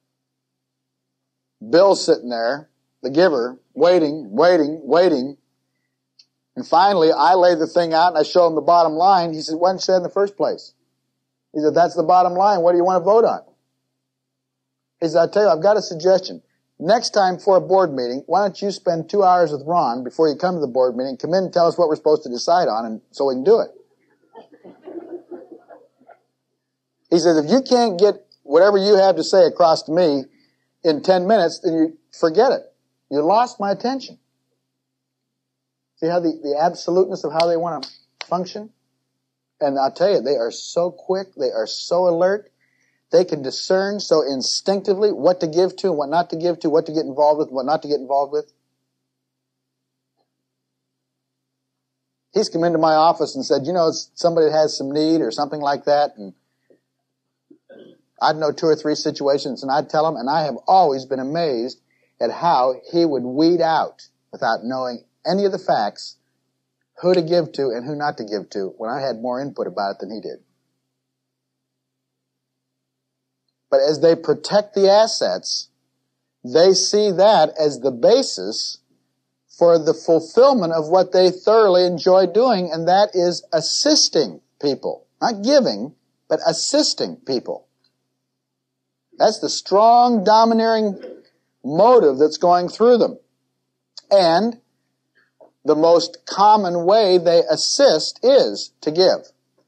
Bill's sitting there, the giver, waiting. And finally, I lay the thing out and I show him the bottom line. He said, why didn't you say it in the first place? He said, that's the bottom line. What do you want to vote on? He said, I'll tell you, I've got a suggestion. Next time for a board meeting, why don't you spend 2 hours with Ron before you come to the board meeting, come in and tell us what we're supposed to decide on, and so we can do it. He says, if you can't get whatever you have to say across to me in 10 minutes, then you forget it. You lost my attention. See how the absoluteness of how they want to function? And I'll tell you, they are so quick, they are so alert, they can discern so instinctively what to give to and what not to give to, what to get involved with and what not to get involved with. He's come into my office and said, somebody has some need or something like that, and I'd know 2 or 3 situations, and I'd tell him, and I have always been amazed at how he would weed out, without knowing any of the facts, who to give to and who not to give to, when I had more input about it than he did. But as they protect the assets, they see that as the basis for the fulfillment of what they thoroughly enjoy doing, and that is assisting people. Not giving, but assisting people. That's the strong, domineering motive that's going through them. And the most common way they assist is to give.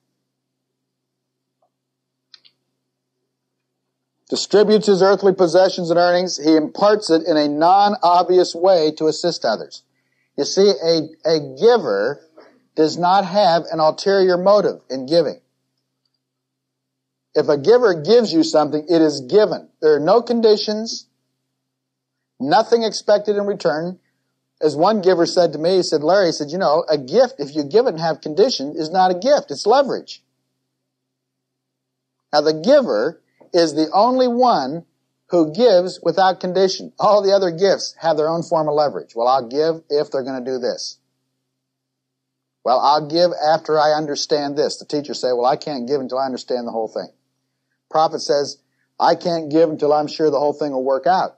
Distributes his earthly possessions and earnings. He imparts it in a non-obvious way to assist others. You see, a giver does not have an ulterior motive in giving. If a giver gives you something, it is given. There are no conditions, nothing expected in return. As one giver said to me, he said, Larry, he said, a gift, if you give it and have condition, is not a gift, it's leverage. Now the giver is the only one who gives without condition. All the other gifts have their own form of leverage. Well, I'll give if they're going to do this. Well, I'll give after I understand this. The teacher say, well, I can't give until I understand the whole thing. Prophet says, I can't give until I'm sure the whole thing will work out.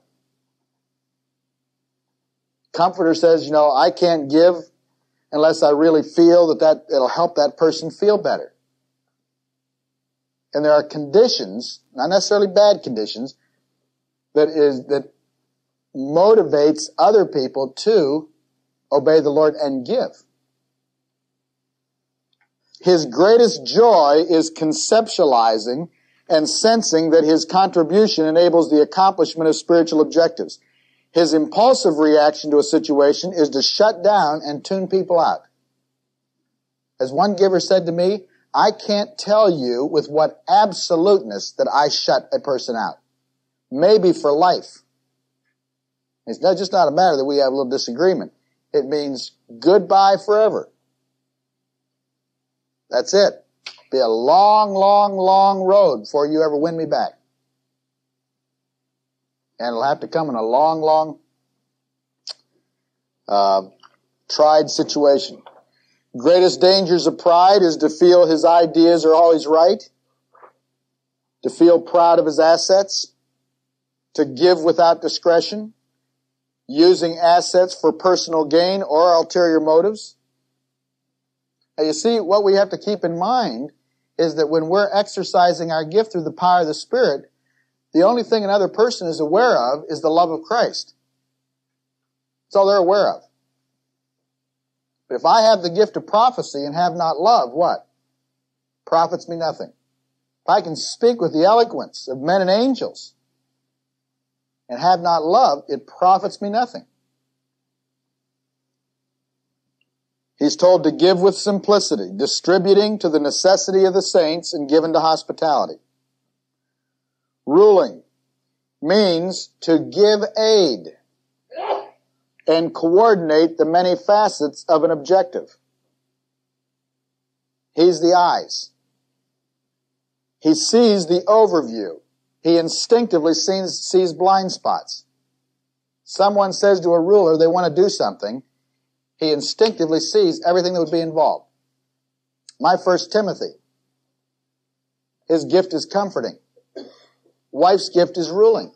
Comforter says, I can't give unless I really feel that it'll help that person feel better. And there are conditions, not necessarily bad conditions, that motivates other people to obey the Lord and give. His greatest joy is conceptualizing and sensing that his contribution enables the accomplishment of spiritual objectives. His impulsive reaction to a situation is to shut down and tune people out. As one giver said to me, I can't tell you with what absoluteness that I shut a person out. Maybe for life. It's just not a matter that we have a little disagreement. It means goodbye forever. That's it. Be a long, long, long road before you ever win me back. And it'll have to come in a long, long, tried situation. Greatest dangers of pride is to feel his ideas are always right, to feel proud of his assets, to give without discretion, using assets for personal gain or ulterior motives. Now you see, what we have to keep in mind is that when we're exercising our gift through the power of the Spirit, the only thing another person is aware of is the love of Christ. That's all they're aware of. But if I have the gift of prophecy and have not love, what? Profits me nothing. If I can speak with the eloquence of men and angels and have not love, it profits me nothing. He's told to give with simplicity, distributing to the necessity of the saints and given to hospitality. Ruling means to give aid and coordinate the many facets of an objective. He's the eyes. He sees the overview. He instinctively sees blind spots. Someone says to a ruler they want to do something, he instinctively sees everything that would be involved. My first Timothy, his gift is comforting. Wife's gift is ruling.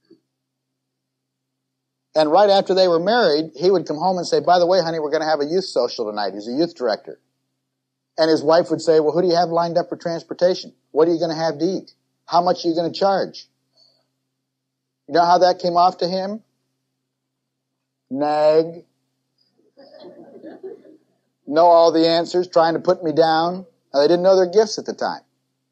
And right after they were married, he would come home and say, by the way, honey, we're going to have a youth social tonight. He's a youth director. And his wife would say, well, who do you have lined up for transportation? What are you going to have to eat? How much are you going to charge? You know how that came off to him? Nag. Know all the answers, trying to put me down. Now, they didn't know their gifts at the time.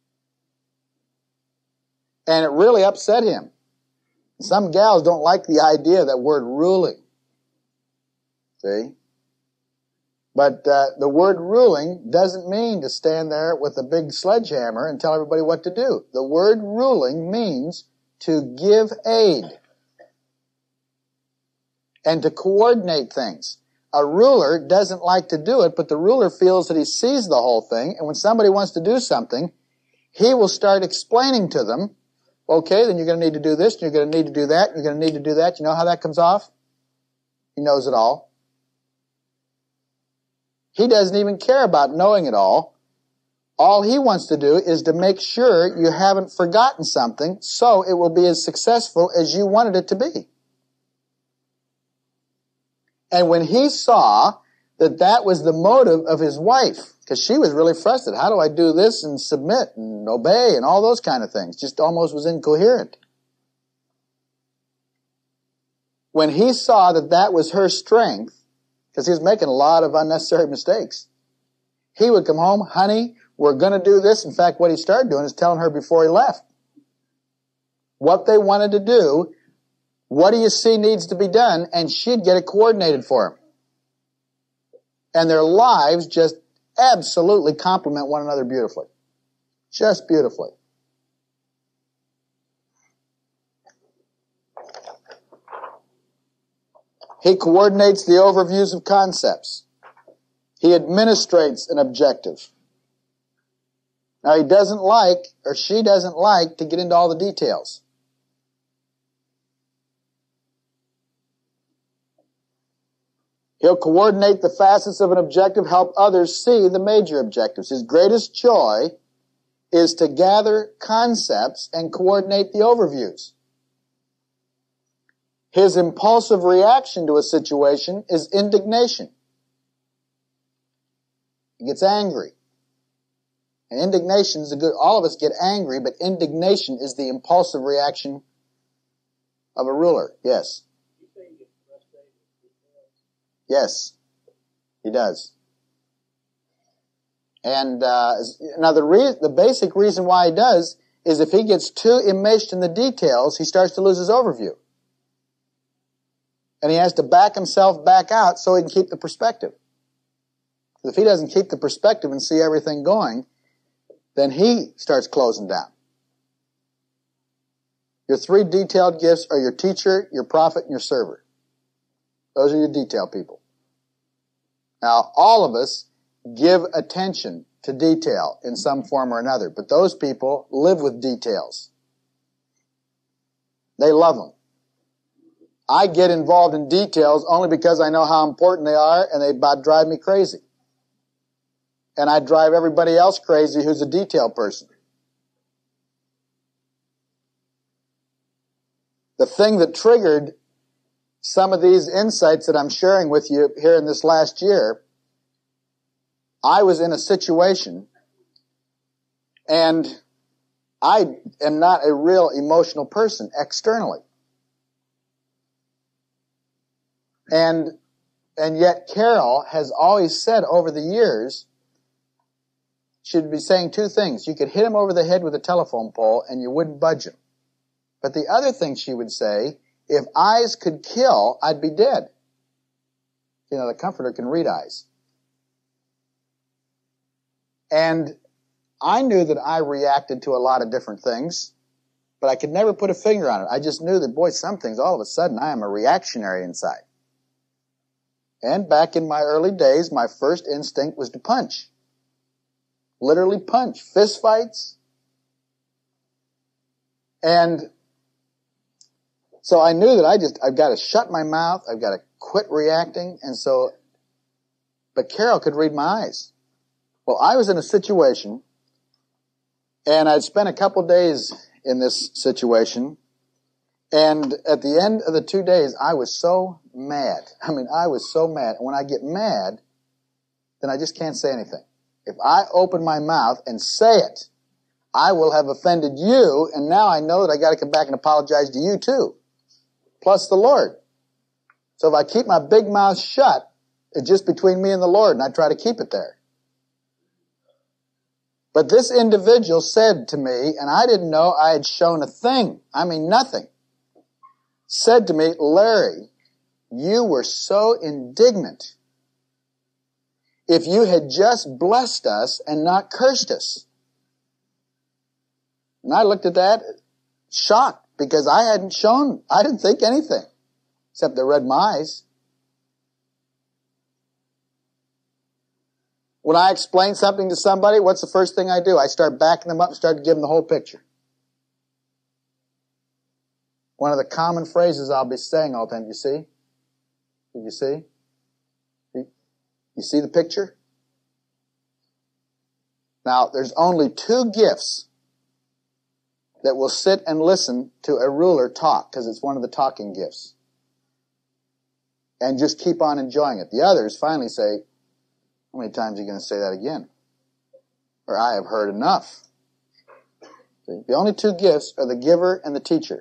And it really upset him. Some gals don't like the idea of that word ruling. See? But the word ruling doesn't mean to stand there with a big sledgehammer and tell everybody what to do. The word ruling means to give aid and to coordinate things. A ruler doesn't like to do it, but the ruler feels that he sees the whole thing, and when somebody wants to do something, he will start explaining to them, okay, then you're going to need to do this, and you're going to need to do that, and you're going to need to do that. You know how that comes off? He knows it all. He doesn't even care about knowing it all. All he wants to do is to make sure you haven't forgotten something so it will be as successful as you wanted it to be. And when he saw that that was the motive of his wife, because she was really frustrated. How do I do this and submit and obey and all those kind of things? Just almost was incoherent. When he saw that that was her strength, because he was making a lot of unnecessary mistakes, he would come home, honey, we're going to do this. In fact, what he started doing is telling her before he left what they wanted to do. What do you see needs to be done? And she'd get it coordinated for him. And their lives just absolutely complement one another beautifully. Just beautifully. He coordinates the overviews of concepts. He administrates an objective. Now he doesn't like, or she doesn't like, to get into all the details. He'll coordinate the facets of an objective, help others see the major objectives. His greatest joy is to gather concepts and coordinate the overviews. His impulsive reaction to a situation is indignation. He gets angry. And indignation is all of us get angry, but indignation is the impulsive reaction of a ruler. Yes. Yes, he does. And now the basic reason why he does is if he gets too enmeshed in the details, he starts to lose his overview. And he has to back himself back out so he can keep the perspective. If he doesn't keep the perspective and see everything going, then he starts closing down. Your three detailed gifts are your teacher, your prophet, and your server. Those are your detail people. Now, all of us give attention to detail in some form or another, but those people live with details. They love them. I get involved in details only because I know how important they are, and they about drive me crazy. and I drive everybody else crazy who's a detail person. The thing that triggered some of these insights that I'm sharing with you here in this last year, I was in a situation, and I am not a real emotional person externally. And yet Carol has always said over the years, she'd be saying two things. You could hit him over the head with a telephone pole and you wouldn't budge him. But the other thing she would say, if eyes could kill, I'd be dead. You know, the Comforter can read eyes. And I knew that I reacted to a lot of different things, but I could never put a finger on it. I just knew that, boy, some things, all of a sudden, I am a reactionary inside. And back in my early days, my first instinct was to punch. Literally punch. Fist fights. And so I knew that I've got to shut my mouth. I've got to quit reacting. But Carol could read my eyes. Well, I was in a situation, and I'd spent a couple days in this situation, and at the end of the 2 days, I was so mad. I mean, I was so mad. And when I get mad, then I just can't say anything. If I open my mouth and say it, I will have offended you, and now I know that I got to come back and apologize to you too, plus the Lord. So if I keep my big mouth shut, it's just between me and the Lord, and I try to keep it there. But this individual said to me, and I didn't know I had shown a thing, I mean nothing, said to me, Larry, you were so indignant. If you had just blessed us and not cursed us. And I looked at that, shocked, because I didn't think anything, except I read my eyes. When I explain something to somebody, what's the first thing I do? I start backing them up and start to give them the whole picture. One of the common phrases I'll be saying all the time, you see? Did you see? You see the picture? Now, there's only two gifts that will sit and listen to a ruler talk, because it's one of the talking gifts. And just keep on enjoying it. The others finally say, how many times are you going to say that again? Or I have heard enough. See? The only two gifts are the giver and the teacher.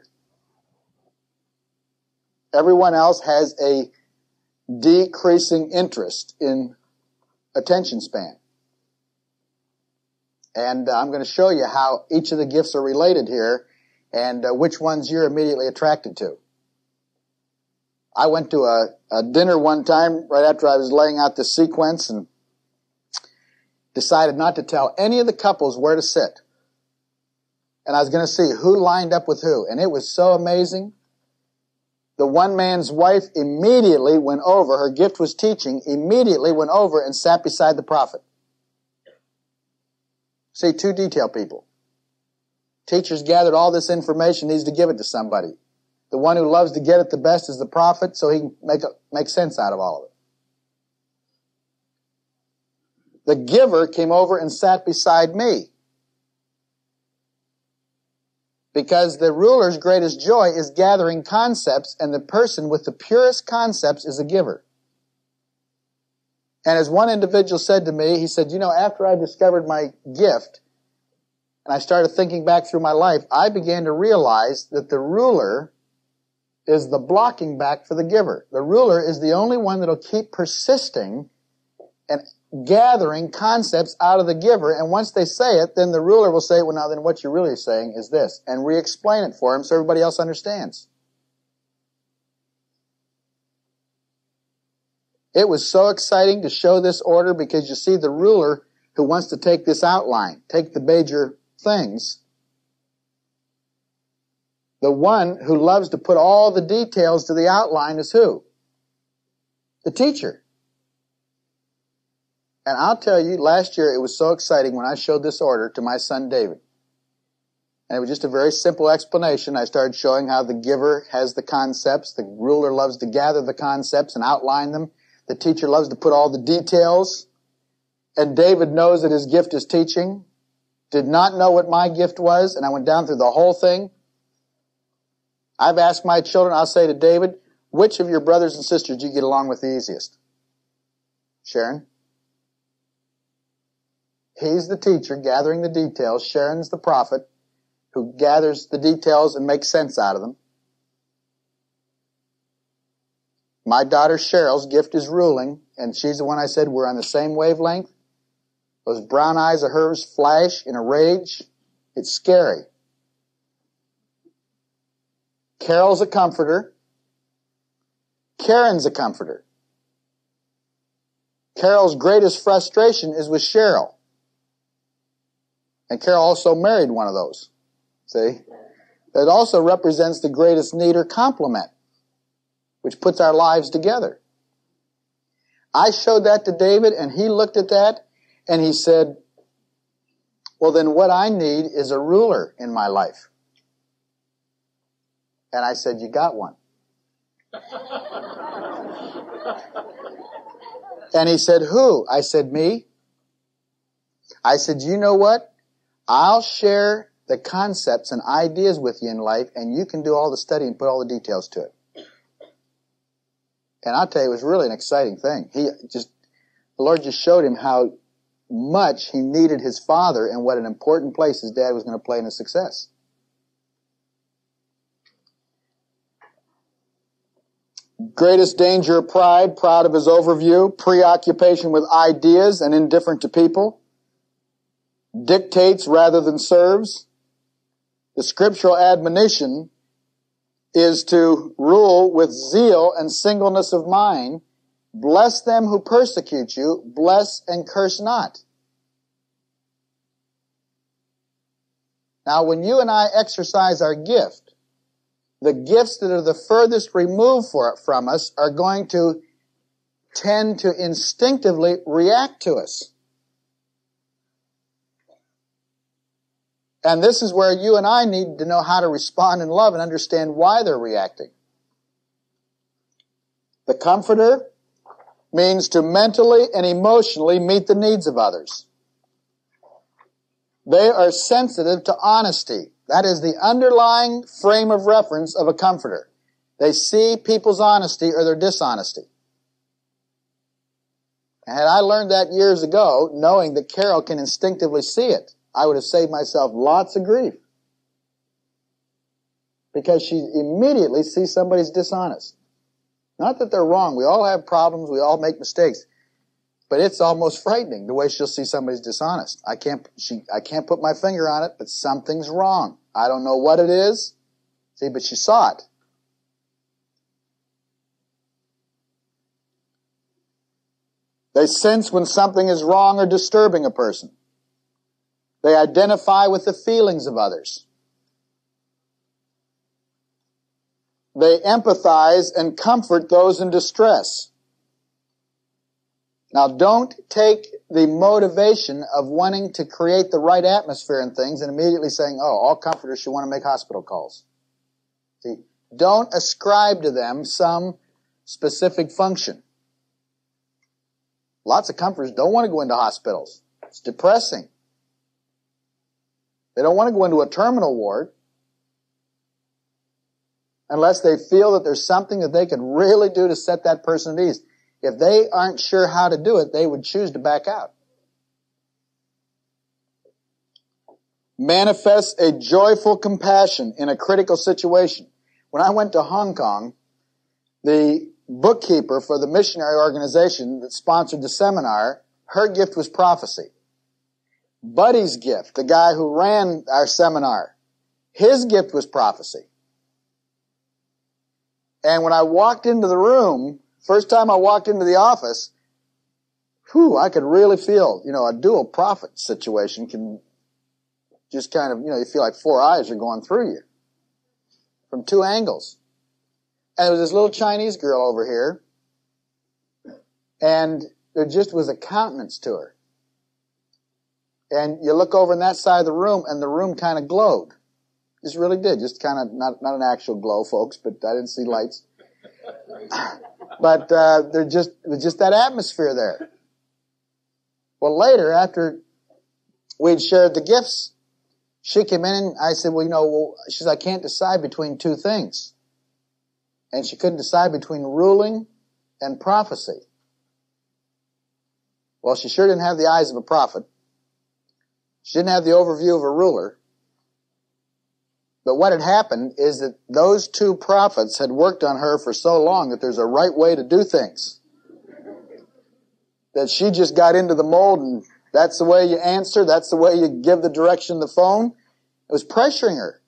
Everyone else has a decreasing interest in attention span. And I'm going to show you how each of the gifts are related here and which ones you're immediately attracted to. I went to a dinner one time right after I was laying out this sequence and decided not to tell any of the couples where to sit. And I was going to see who lined up with who. And it was so amazing. The one man's wife immediately went over, her gift was teaching, immediately went over and sat beside the prophet. See, two detail people. Teachers gathered all this information, needs to give it to somebody. The one who loves to get it the best is the prophet, so he can make sense out of all of it. The giver came over and sat beside me. Because the ruler's greatest joy is gathering concepts, and the person with the purest concepts is a giver. And as one individual said to me, he said, you know, after I discovered my gift, and I started thinking back through my life, I began to realize that the ruler is the blocking back for the giver. The ruler is the only one that'll keep persisting and gathering concepts out of the giver, and once they say it, then the ruler will say, well, now then what you're really saying is this, and re-explain it for him so everybody else understands. It was so exciting to show this order because you see the ruler who wants to take this outline, take the major things. The one who loves to put all the details to the outline is who? The teacher. And I'll tell you, last year it was so exciting when I showed this order to my son David. And it was just a very simple explanation. I started showing how the giver has the concepts, the ruler loves to gather the concepts and outline them, the teacher loves to put all the details. And David knows that his gift is teaching. Did not know what my gift was, and I went down through the whole thing. I've asked my children, I'll say to David, which of your brothers and sisters do you get along with the easiest? Sharon? He's the teacher gathering the details. Sharon's the prophet who gathers the details and makes sense out of them. My daughter Cheryl's gift is ruling, and she's the one I said we're on the same wavelength. Those brown eyes of hers flash in a rage. It's scary. Carol's a comforter. Karen's a comforter. Carol's greatest frustration is with Cheryl. And Carol also married one of those. See? It also represents the greatest need or compliment, which puts our lives together. I showed that to David, and he looked at that, and he said, well, then what I need is a ruler in my life. And I said, you got one. And he said, who? I said, me. I said, you know what? I'll share the concepts and ideas with you in life, and you can do all the study and put all the details to it. And I'll tell you, it was really an exciting thing. The Lord just showed him how much he needed his father and what an important place his dad was going to play in his success. Greatest danger of pride, proud of his overview, preoccupation with ideas and indifferent to people, dictates rather than serves. The scriptural admonition is to rule with zeal and singleness of mind. Bless them who persecute you, bless and curse not. Now, when you and I exercise our gift, the gifts that are the furthest removed from us are going to tend to instinctively react to us. And this is where you and I need to know how to respond in love and understand why they're reacting. The comforter means to mentally and emotionally meet the needs of others. They are sensitive to honesty. That is the underlying frame of reference of a comforter. They see people's honesty or their dishonesty. And had I learned that years ago, knowing that Carol can instinctively see it, I would have saved myself lots of grief. Because she immediately sees somebody's dishonest. Not that they're wrong. We all have problems. We all make mistakes. But it's almost frightening the way she'll see somebody's dishonest. I can't put my finger on it, but something's wrong. I don't know what it is. See, but she saw it. They sense when something is wrong or disturbing a person. They identify with the feelings of others. They empathize and comfort those in distress. Now, don't take the motivation of wanting to create the right atmosphere and things and immediately saying, oh, all comforters should want to make hospital calls. See, don't ascribe to them some specific function. Lots of comforters don't want to go into hospitals. It's depressing. They don't want to go into a terminal ward unless they feel that there's something that they could really do to set that person at ease. If they aren't sure how to do it, they would choose to back out. Manifests a joyful compassion in a critical situation. When I went to Hong Kong, the bookkeeper for the missionary organization that sponsored the seminar, her gift was prophecy. Buddy's gift, the guy who ran our seminar, his gift was prophecy. And when I walked into the room, first time I walked into the office, I could really feel, a dual prophet situation can just kind of, you feel like four eyes are going through you from two angles. And there was this little Chinese girl over here, and there just was a countenance to her. And you look over in that side of the room, and the room kind of glowed. Just really did. Just kind of, not an actual glow, folks, but I didn't see lights. But it was just that atmosphere there. Well, later, after we'd shared the gifts, she came in and I said, she said, I can't decide between two things. And she couldn't decide between ruling and prophecy. Well, she sure didn't have the eyes of a prophet. She didn't have the overview of a ruler. But what had happened is that those two prophets had worked on her for so long that there's a right way to do things. That she just got into the mold, and that's the way you answer, that's the way you give the direction of the phone. It was pressuring her.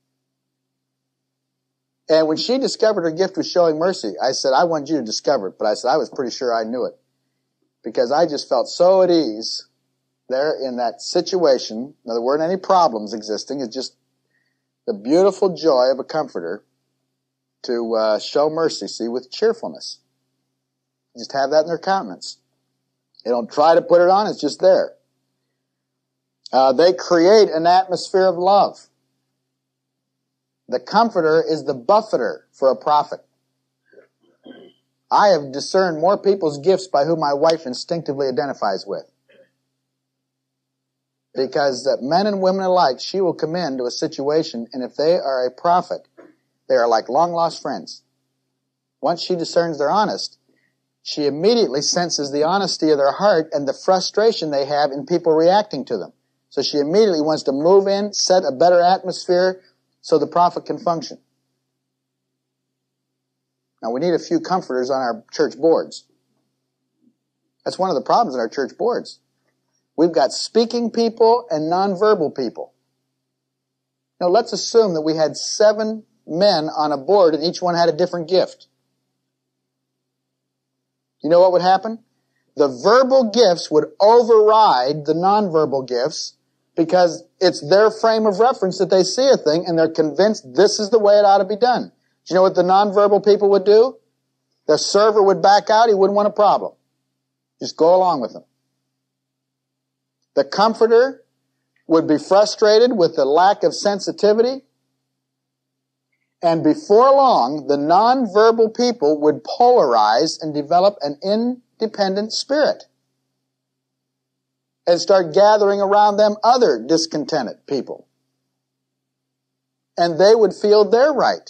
And when she discovered her gift was showing mercy, I said, I wanted you to discover it. But I said, I was pretty sure I knew it. Because I just felt so at ease there in that situation. Now, there weren't any problems existing. It's just the beautiful joy of a comforter to show mercy, see, with cheerfulness. Just have that in their countenance. They don't try to put it on, it's just there. They create an atmosphere of love. The comforter is the buffeter for a prophet. I have discerned more people's gifts by who my wife instinctively identifies with. Because men and women alike, she will come into a situation, and if they are a prophet, they are like long-lost friends. Once she discerns they're honest, she immediately senses the honesty of their heart and the frustration they have in people reacting to them. So she immediately wants to move in, set a better atmosphere so the prophet can function. Now, we need a few comforters on our church boards. That's one of the problems in our church boards. We've got speaking people and nonverbal people. Now, let's assume that we had 7 men on a board and each one had a different gift. You know what would happen? The verbal gifts would override the nonverbal gifts because it's their frame of reference that they see a thing and they're convinced this is the way it ought to be done. Do you know what the nonverbal people would do? The server would back out. He wouldn't want a problem. Just go along with them. The comforter would be frustrated with the lack of sensitivity. And before long, the nonverbal people would polarize and develop an independent spirit and start gathering around them other discontented people. And they would feel they're right.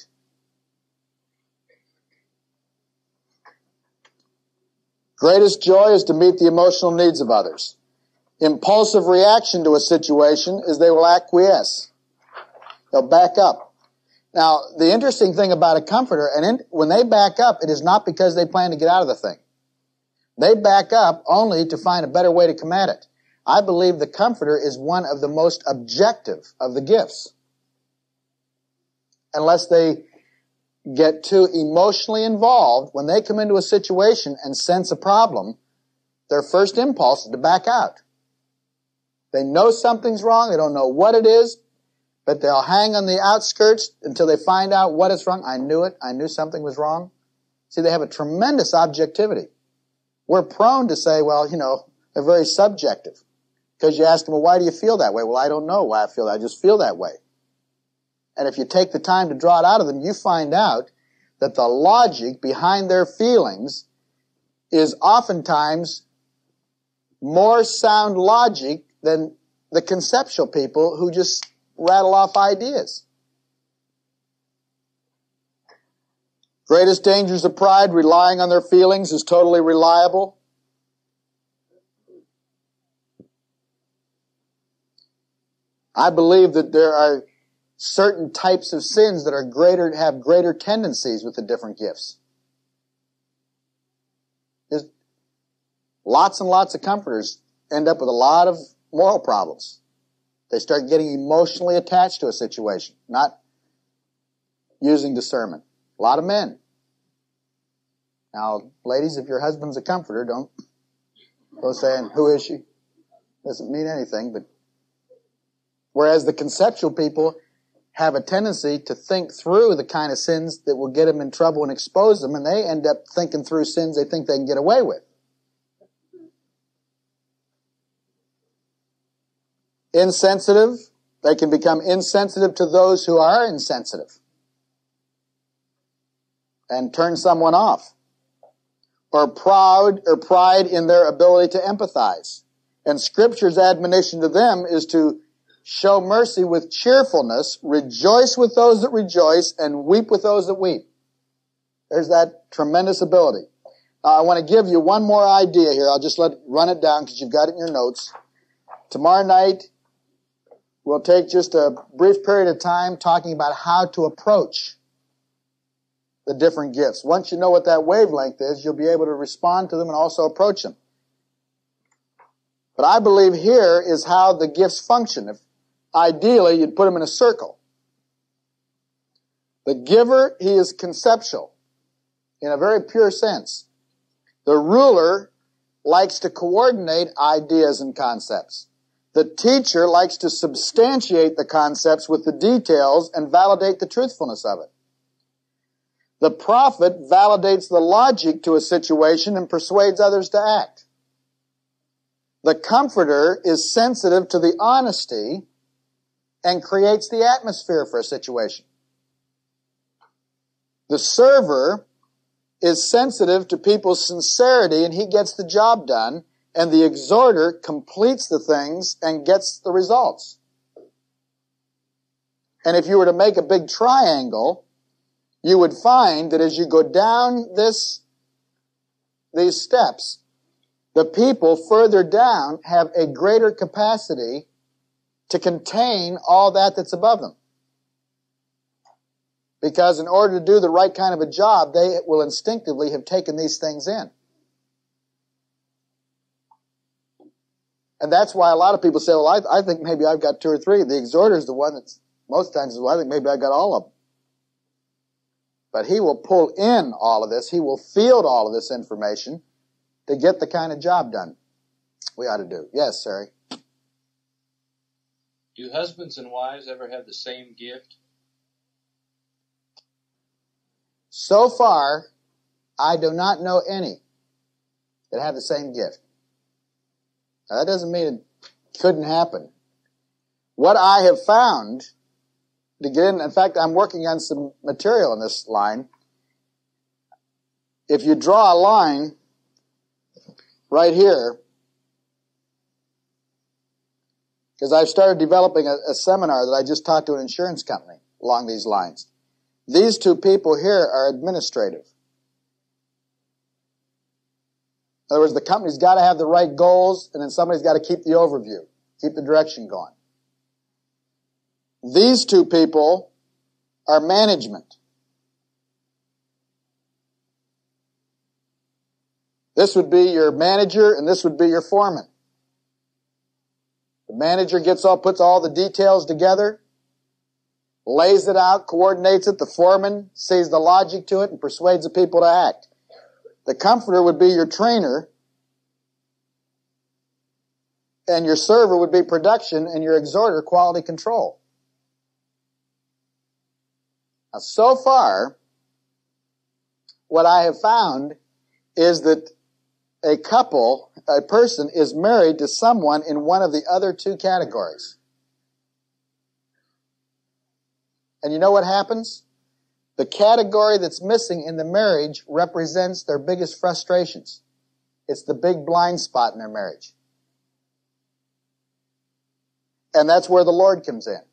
Greatest joy is to meet the emotional needs of others. Impulsive reaction to a situation is they will acquiesce. They'll back up. Now, the interesting thing about a comforter, when they back up, it is not because they plan to get out of the thing. They back up only to find a better way to come at it. I believe the comforter is one of the most objective of the gifts. Unless they get too emotionally involved, when they come into a situation and sense a problem, their first impulse is to back out. They know something's wrong, they don't know what it is, but they'll hang on the outskirts until they find out what is wrong. I knew it. I knew something was wrong. See, they have a tremendous objectivity. We're prone to say, well, they're very subjective. Because you ask them, well, why do you feel that way? Well, I don't know why I feel that. I just feel that way. And if you take the time to draw it out of them, you find out that the logic behind their feelings is oftentimes more sound logic than the conceptual people who just rattle off ideas. Greatest dangers of pride, relying on their feelings is totally reliable. I believe that there are certain types of sins that are have greater tendencies with the different gifts. There's lots and lots of comforters end up with a lot of moral problems. They start getting emotionally attached to a situation, not using discernment. A lot of men. Now, ladies, if your husband's a comforter, don't go saying, who is she? Doesn't mean anything, but whereas the conceptual people have a tendency to think through the kind of sins that will get them in trouble and expose them, and they end up thinking through sins they think they can get away with. Insensitive, they can become insensitive to those who are insensitive and turn someone off. Or pride in their ability to empathize. And Scripture's admonition to them is to show mercy with cheerfulness, rejoice with those that rejoice, and weep with those that weep. There's that tremendous ability. I want to give you one more idea here. I'll just run it down because you've got it in your notes. Tomorrow night, we'll take just a brief period of time talking about how to approach the different gifts. Once you know what that wavelength is, you'll be able to respond to them and also approach them. But I believe here is how the gifts function. If ideally, you'd put them in a circle. The giver, he is conceptual in a very pure sense. The ruler likes to coordinate ideas and concepts. The teacher likes to substantiate the concepts with the details and validate the truthfulness of it. The prophet validates the logic to a situation and persuades others to act. The comforter is sensitive to the honesty and creates the atmosphere for a situation. The server is sensitive to people's sincerity and he gets the job done, and the exhorter completes the things and gets the results. And if you were to make a big triangle, you would find that as you go down these steps, the people further down have a greater capacity to contain all that's above them. Because in order to do the right kind of a job, they will instinctively have taken these things in. And that's why a lot of people say, well, I think maybe I've got 2 or 3. The exhorter is the one that's most times says, well, I think maybe I've got all of them. But he will pull in all of this. He will field all of this information to get the kind of job done we ought to do. Yes, Sari? Do husbands and wives ever have the same gift? So far, I do not know any that have the same gift. Now, that doesn't mean it couldn't happen. What I have found, in fact, I'm working on some material in this line. If you draw a line right here, because I've started developing a seminar that I just taught to an insurance company along these lines. These 2 people here are administrative. In other words, the company's got to have the right goals, and then somebody's got to keep the overview, keep the direction going. These 2 people are management. This would be your manager, and this would be your foreman. The manager puts all the details together, lays it out, coordinates it. The foreman sees the logic to it and persuades the people to act. The comforter would be your trainer, and your server would be production, and your exhorter quality control. Now, so far, what I have found is that a person is married to someone in one of the other 2 categories. And you know what happens? The category that's missing in the marriage represents their biggest frustrations. It's the big blind spot in their marriage. And that's where the Lord comes in.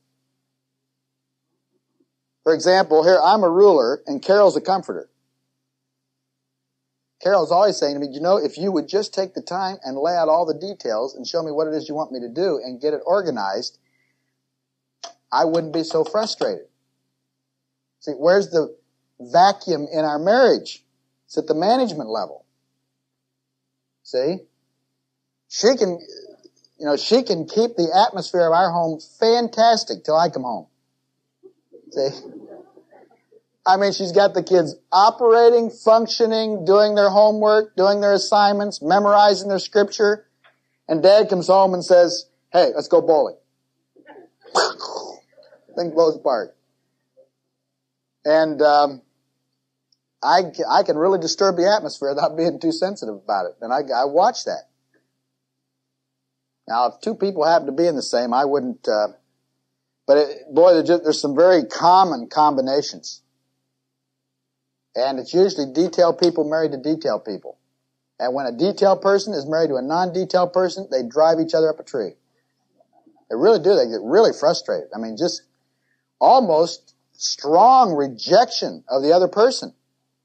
For example, here I'm a ruler and Carol's a comforter. Carol's always saying to me, if you would just take the time and lay out all the details and show me what it is you want me to do and get it organized, I wouldn't be so frustrated. See, where's the vacuum in our marriage? It's at the management level. See? She can keep the atmosphere of our home fantastic till I come home. See? I mean, she's got the kids operating, functioning, doing their homework, doing their assignments, memorizing their scripture, and Dad comes home and says, hey, let's go bowling. Thing blows apart. And I can really disturb the atmosphere without being too sensitive about it. And I watch that. Now, if 2 people happen to be in the same, I wouldn't. There's some very common combinations. And it's usually detail people married to detail people. And when a detailed person is married to a non-detailed person, they drive each other up a tree. They really do. They get really frustrated. I mean, just almost strong rejection of the other person.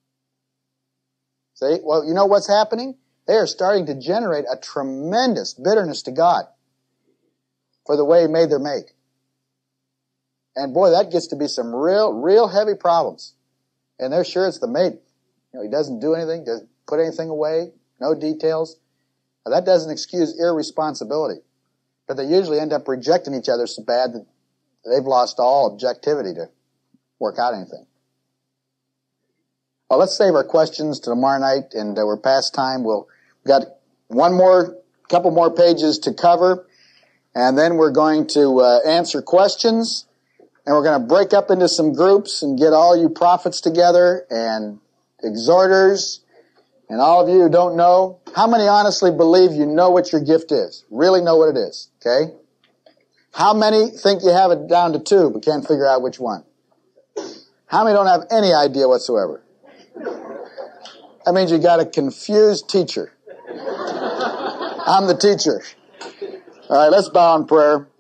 See? Well, you know what's happening? They are starting to generate a tremendous bitterness to God for the way He made their mate. And boy, that gets to be some real heavy problems. And they're sure it's the mate. You know, he doesn't do anything, doesn't put anything away, no details. Now, that doesn't excuse irresponsibility. But they usually end up rejecting each other so bad that they've lost all objectivity to work out anything. Well, let's save our questions to tomorrow night, and we're past time. We've got couple more pages to cover, and then we're going to answer questions, and we're going to break up into some groups and get all you prophets together and exhorters and all of you who don't know. How many honestly believe you know what your gift is? Really know what it is, okay? How many think you have it down to 2 but can't figure out which one? How many don't have any idea whatsoever? That means you got a confused teacher. I'm the teacher. All right, let's bow in prayer.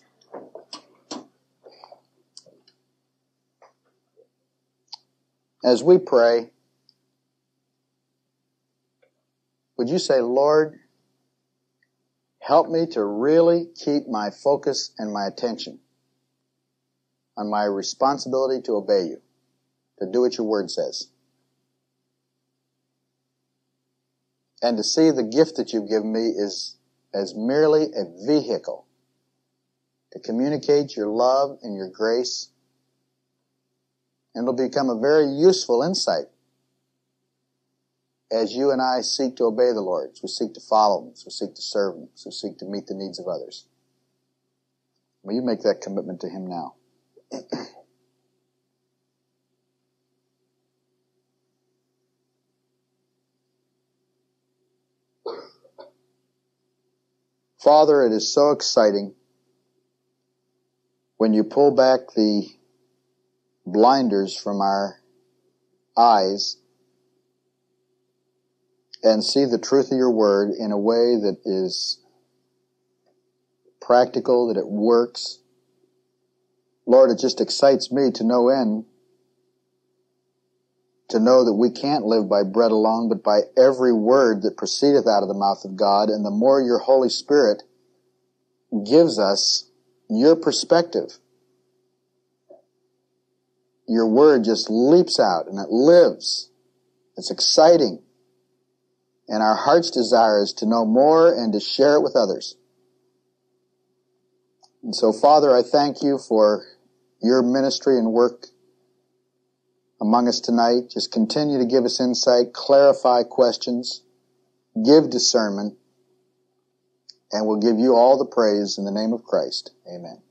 As we pray, would you say, Lord, help me to really keep my focus and my attention on my responsibility to obey you, to do what your word says, and to see the gift that you've given me as merely a vehicle to communicate your love and your grace, and it'll become a very useful insight as you and I seek to obey the Lord, as we seek to follow Him, as we seek to serve Him, as we seek to meet the needs of others. Will you make that commitment to Him now? Father, it is so exciting when you pull back the blinders from our eyes and see the truth of your word in a way that is practical, that it works. Lord, it just excites me to no end to know that we can't live by bread alone, but by every word that proceedeth out of the mouth of God. And the more your Holy Spirit gives us your perspective, your word just leaps out and it lives. It's exciting. And our heart's desire is to know more and to share it with others. And so, Father, I thank you for your ministry and work among us tonight. Just continue to give us insight, clarify questions, give discernment, and we'll give you all the praise in the name of Christ. Amen.